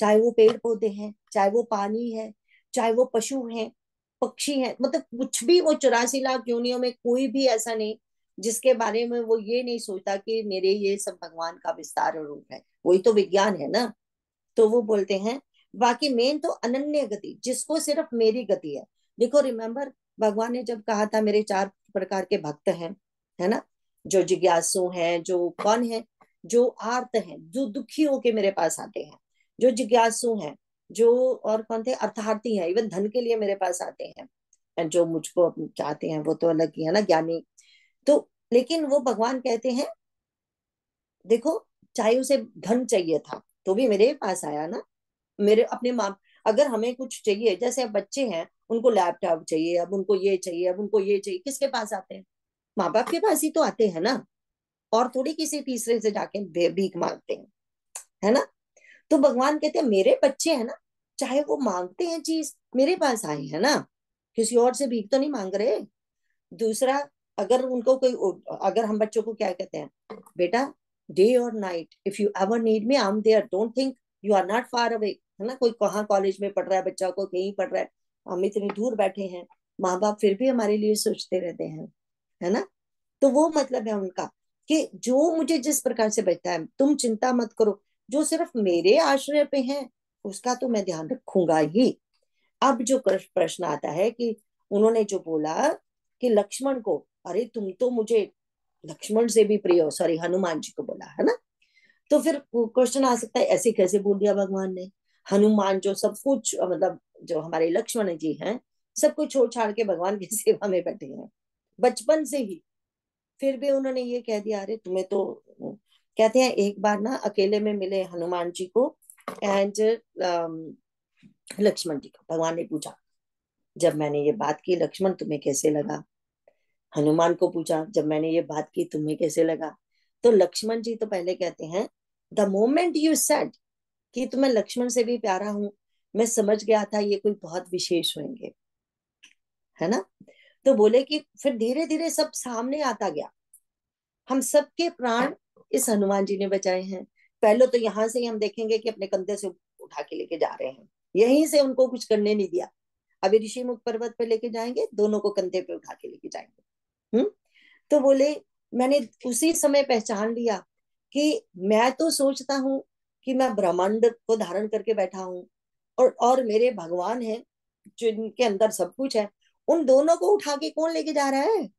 चाहे वो पेड़ पौधे हैं, चाहे वो पानी है, चाहे वो पशु हैं, पक्षी हैं, मतलब कुछ भी, वो 84 लाख योनियों में कोई भी ऐसा नहीं जिसके बारे में वो ये नहीं सोचता कि मेरे ये सब भगवान का विस्तार और रूप है। वही तो विज्ञान है ना। तो वो बोलते हैं, बाकी मेन तो अनन्य गति, जिसको सिर्फ मेरी गति है। देखो रिमेम्बर, भगवान ने जब कहा था मेरे 4 प्रकार के भक्त हैं, है ना, जो जिज्ञासु हैं, जो कौन है, जो आर्त हैं, जो दुखी होके मेरे पास आते हैं, जो जिज्ञासु हैं, जो और कौन थे, अर्थार्थी हैं, इवन धन के लिए मेरे पास आते हैं, और जो मुझको चाहते हैं वो तो अलग ही है ना, ज्ञानी। तो लेकिन वो भगवान कहते हैं, देखो, चाहे उसे धन चाहिए था तो भी मेरे पास आया ना। मेरे अपने माँ, अगर हमें कुछ चाहिए, जैसे अब बच्चे हैं, उनको लैपटॉप चाहिए, अब उनको ये चाहिए, अब उनको ये चाहिए, किसके पास आते हैं? माँ बाप के पास ही तो आते हैं ना, और थोड़ी किसी तीसरे से जाके भीख मांगते हैं, है ना। तो भगवान कहते हैं मेरे बच्चे हैं ना, चाहे वो मांगते हैं चीज, मेरे पास आए हैं ना, किसी और से भीख तो नहीं मांग रहे। दूसरा, अगर उनको कोई, अगर हम बच्चों को क्या कहते हैं, बेटा, डे और night if you ever need me I am there, don't think you are not far away, है ना। कोई कहाँ कॉलेज में पढ़ रहा है बच्चा, को कहीं पढ़ रहा है, हम इतनी दूर बैठे हैं, माँ बाप फिर भी हमारे लिए सोचते रहते हैं, है ना। तो वो मतलब है उनका, कि जो मुझे जिस प्रकार से बचता है, तुम चिंता मत करो, जो सिर्फ मेरे आश्रय पे है उसका तो मैं ध्यान रखूंगा ही। अब जो प्रश्न आता है कि उन्होंने जो बोला कि लक्ष्मण को, अरे तुम तो मुझे लक्ष्मण से भी प्रिय हो, सॉरी हनुमान जी को बोला है ना। तो फिर क्वेश्चन आ सकता है, ऐसे कैसे बोल दिया भगवान ने? हनुमान जो सब कुछ, मतलब जो हमारे लक्ष्मण जी हैं, सब कुछ छोड़ छाड़ के भगवान की सेवा में बैठे हैं बचपन से ही, फिर भी उन्होंने ये कह दिया, अरे तुम्हें तो, कहते हैं एक बार ना अकेले में मिले हनुमान जी को, एंड लक्ष्मण जी को भगवान ने पूछा, जब मैंने ये बात की लक्ष्मण तुम्हें कैसे लगा? हनुमान को पूछा, जब मैंने ये बात की तुम्हें कैसे लगा? तो लक्ष्मण जी तो पहले कहते हैं, द मोमेंट यू सेड कि तुम्हें लक्ष्मण से भी प्यारा हूं, मैं समझ गया था ये कोई बहुत विशेष होंगे, है ना। तो बोले कि फिर धीरे धीरे सब सामने आता गया, हम सबके प्राण इस हनुमान जी ने बचाए हैं। पहले तो यहां से ही हम देखेंगे कि अपने कंधे से उठा के लेके जा रहे हैं, यहीं से उनको कुछ करने नहीं दिया। अभी ऋषिमुख पर्वत पे लेके जाएंगे, दोनों को कंधे पे उठा के लेके जाएंगे। तो बोले, मैंने उसी समय पहचान लिया कि मैं तो सोचता हूं कि मैं ब्रह्मांड को धारण करके बैठा हूं, और मेरे भगवान हैं जिनके अंदर सब कुछ है, उन दोनों को उठा के कौन लेके जा रहा है?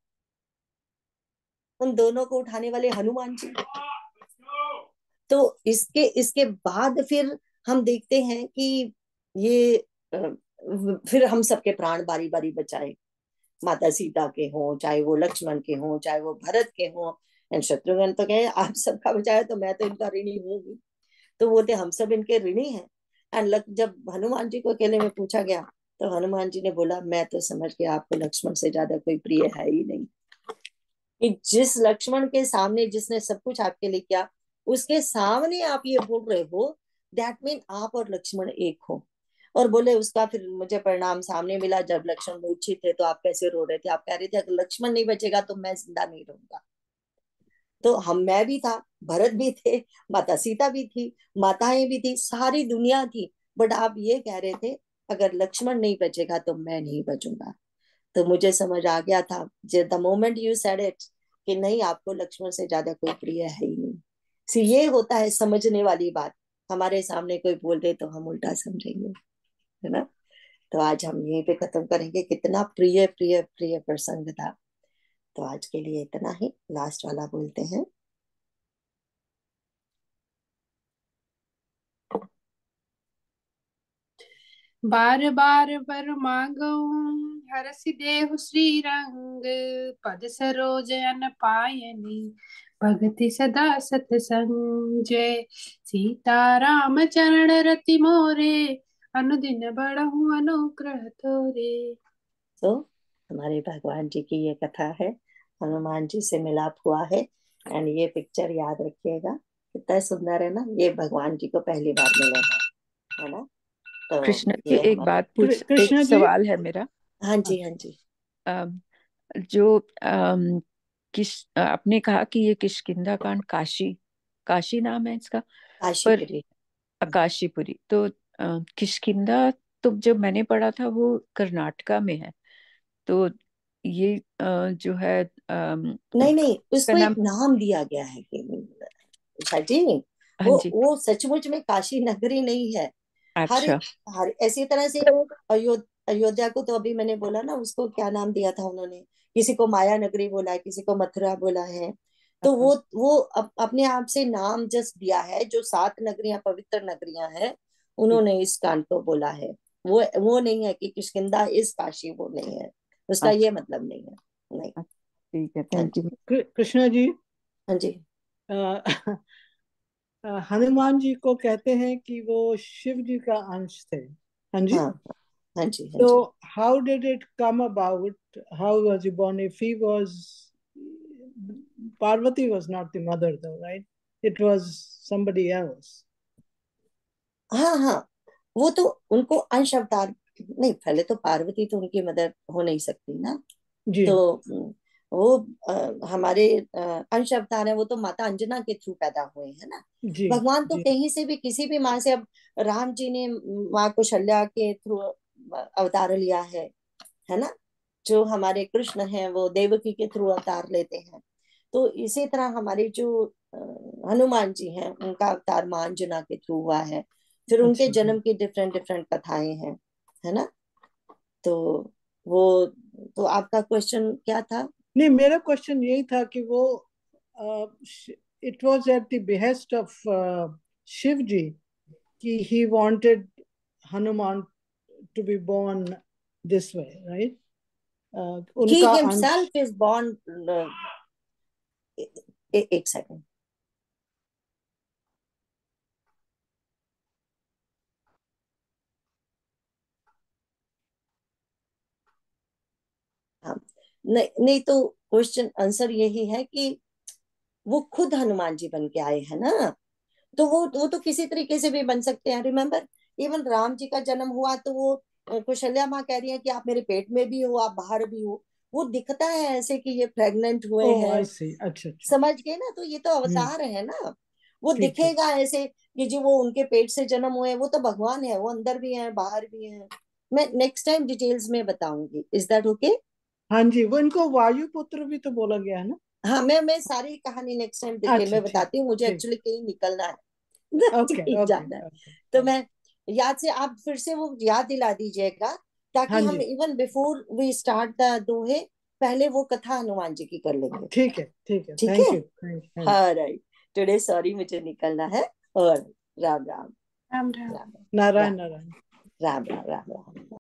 उन दोनों को उठाने वाले हनुमान जी। तो इसके इसके बाद फिर हम देखते हैं कि ये फिर हम सबके प्राण बारी बारी बचाए, माता सीता के हों, चाहे वो लक्ष्मण के हों, चाहे वो भरत के हों, एंड शत्रुघ्न तो कहे आप सबका बचाया तो मैं तो इनका ऋणी हूँ। तो बोलते हम सब इनके ऋणी हैं। एंड जब हनुमान जी को अकेले में पूछा गया, तो हनुमान जी ने बोला, मैं तो समझ गया आपको लक्ष्मण से ज्यादा कोई प्रिय है ही नहीं। कि जिस लक्ष्मण के सामने जिसने सब कुछ आपके लिए किया, उसके सामने आप ये बोल रहे हो, दैट मीन आप और लक्ष्मण एक हो। और बोले उसका फिर मुझे परिणाम सामने मिला, जब लक्ष्मण मूर्छित थे तो आप कैसे रो रहे थे? आप कह रहे थे अगर लक्ष्मण नहीं बचेगा तो मैं जिंदा नहीं रहूंगा। तो मैं भी था, भरत भी थे, माता सीता भी थी, माताएं भी थी, सारी दुनिया थी, बट आप ये कह रहे थे अगर लक्ष्मण नहीं बचेगा तो मैं नहीं बचूंगा। तो मुझे समझ आ गया था, the moment you said it, कि नहीं, आपको लक्ष्मण से ज्यादा कोई प्रिय है ही नहीं। ये होता है समझने वाली बात। हमारे सामने कोई बोल दे तो हम उल्टा समझेंगे, है ना। तो आज हम यहीं पे खत्म करेंगे। कितना प्रिय प्रिय प्रिय प्रसंग था। तो आज के लिए इतना ही, लास्ट वाला बोलते हैं। बार बार वर मांगो, हरसि देहु श्री रंग, पद सरोज अन पायनी, भगति सदा सतसंग। जय सीताराम चरण रति मोरे, अनुदिन बढ़हु अनुग्रह तोरे। तो हमारे भगवान जी की ये कथा है, हनुमान जी से मिलाप हुआ है। एंड ये पिक्चर याद रखिएगा, कितना सुंदर है ना। ये भगवान जी को पहली बार मिले हैं, है ना। तो कृष्णा जी, ये एक हमारे, बात पूछ, एक कृष्णा जी। सवाल है मेरा। हाँ जी, हाँ जी। अम, जो आपने कहा कि ये किष्किंधा कांड काशी, काशी नाम है इसका, काशी पर के लिए। आकाशीपुरी। तो किष्किंधा तो जब मैंने पढ़ा था वो कर्नाटका में है। तो ये जो है नहीं नहीं, उसका उसको एक नाम। नाम दिया गया है उषा जी। हाँ वो जी। वो सचमुच में काशी नगरी नहीं है। हर अच्छा। हर ऐसी तरह से अयोध्या को तो अभी मैंने बोला ना, उसको क्या नाम दिया था उन्होंने, किसी को माया नगरी बोला है, किसी को मथुरा बोला है। तो वो अपने आप से नाम जस्ट दिया है। जो 7 नगरियां पवित्र नगरियां हैं, उन्होंने इस कांड को बोला है। वो नहीं है कि किष्किंधा इस काशी, वो नहीं है, उसका ये अच्छा। मतलब नहीं है। नहीं। ठीक है, हाँ थैंक जी। यू। कृष्णा जी, हाँ जी। हनुमान जी को कहते हैं कि वो शिव जी का अंश थे। हाँ जी। हाँ हाँ जी। हाँ तो जी। How did it come about? How was he born? If he was, Parvati was not the mother though, right? It was somebody else. हाँ हाँ, वो तो उनको अंश अवतार। नहीं, पहले तो पार्वती तो उनकी मदर हो नहीं सकती ना। जी तो वो हमारे अंश अवतार है। वो तो माता अंजना के थ्रू पैदा हुए हैं ना। जी भगवान तो जी। कहीं से भी किसी भी माँ से, अब राम जी ने माँ कौशल्या के थ्रू अवतार लिया है ना। जो हमारे कृष्ण हैं वो देवकी के थ्रू अवतार लेते हैं। तो इसी तरह हमारे जो हनुमान जी हैं, उनका अवतार माँ अंजना के थ्रू हुआ है। फिर उनके अच्छा। जन्म की डिफरेंट डिफरेंट कथाएं हैं, है ना। तो वो, तो आपका क्वेश्चन क्या था? नहीं, मेरा क्वेश्चन यही था कि वो it was at the behest of Shiv ji कि he wanted Hanuman to be born this way, right? ही उनका अंश। Himself is born. एक सेकंड। हाँ, नहीं नहीं, तो क्वेश्चन आंसर यही है कि वो खुद हनुमान जी बन के आए हैं ना। तो वो तो किसी तरीके से भी बन सकते हैं। रिमेम्बर, इवन राम जी का जन्म हुआ तो वो कौशल्या माँ कह रही है कि आप मेरे पेट में भी हो, आप बाहर भी हो। वो दिखता है ऐसे कि ये प्रेग्नेंट हुए ओह, आई हैं। सी। अच्छा अच्छा। समझ गए ना, तो ये तो हम्म। अवतार है ना। वो ठीक ठीक। दिखेगा ऐसे कि जी वो उनके पेट से जन्म हुए, वो तो भगवान है, वो अंदर भी है बाहर भी है। मैं नेक्स्ट टाइम डिटेल्स में बताऊंगी। Is that okay? हाँ जी, वो इनको वायुपुत्र भी तो बोला गया है ना? हाँ, मैं सारी कहानी नेक्स्ट टाइम डिटेल अच्छा, में ठीक बताती हूँ। मुझे ठीक। एक्चुअली कहीं निकलना है। ओके कहीं ओके जाना है। तो ओके। मैं याद से, आप फिर से वो याद दिला दीजिएगा, हाँ ताकि हम जी, even before we start the दोहे, पहले वो कथा हनुमान जी की कर लेंगे। ठीक है ठीक है। ठीक है। Thank you. हाँ जी। हाँ राइट। टुडे सॉरी, मुझे निकलना है। और राम राम। राम राम। राम नारायण राम नारायण। राम राम राम राम।